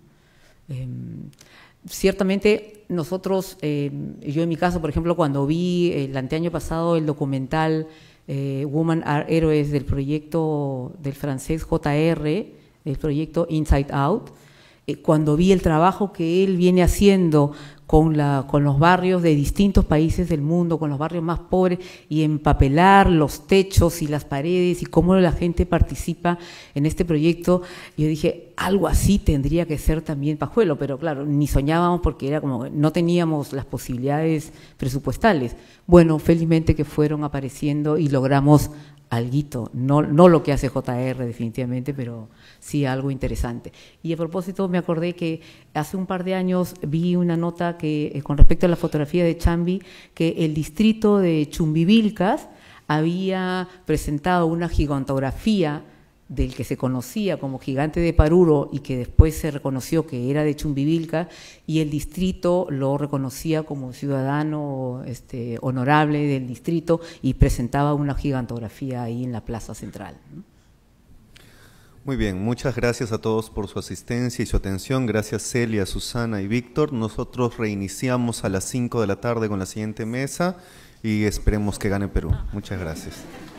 Ciertamente nosotros, yo en mi caso, por ejemplo, cuando vi el anteaño pasado el documental Women Are Heroes del proyecto del francés JR, el proyecto Inside Out, cuando vi el trabajo que él viene haciendo con los barrios de distintos países del mundo, con los barrios más pobres, y empapelar los techos y las paredes y cómo la gente participa en este proyecto, yo dije, algo así tendría que ser también Pajuelo, pero claro, ni soñábamos porque era como no teníamos las posibilidades presupuestales. Bueno, felizmente que fueron apareciendo y logramos alguito, no lo que hace JR definitivamente, pero sí algo interesante. Y a propósito me acordé que hace un par de años vi una nota que con respecto a la fotografía de Chambi, que el distrito de Chumbivilcas había presentado una gigantografía del que se conocía como Gigante de Paruro y que después se reconoció que era de Chumbivilcas, y el distrito lo reconocía como ciudadano honorable del distrito y presentaba una gigantografía ahí en la plaza central, ¿no? Muy bien, muchas gracias a todos por su asistencia y su atención. Gracias Celia, Susana y Víctor. Nosotros reiniciamos a las 5 de la tarde con la siguiente mesa y esperemos que gane Perú. Muchas gracias.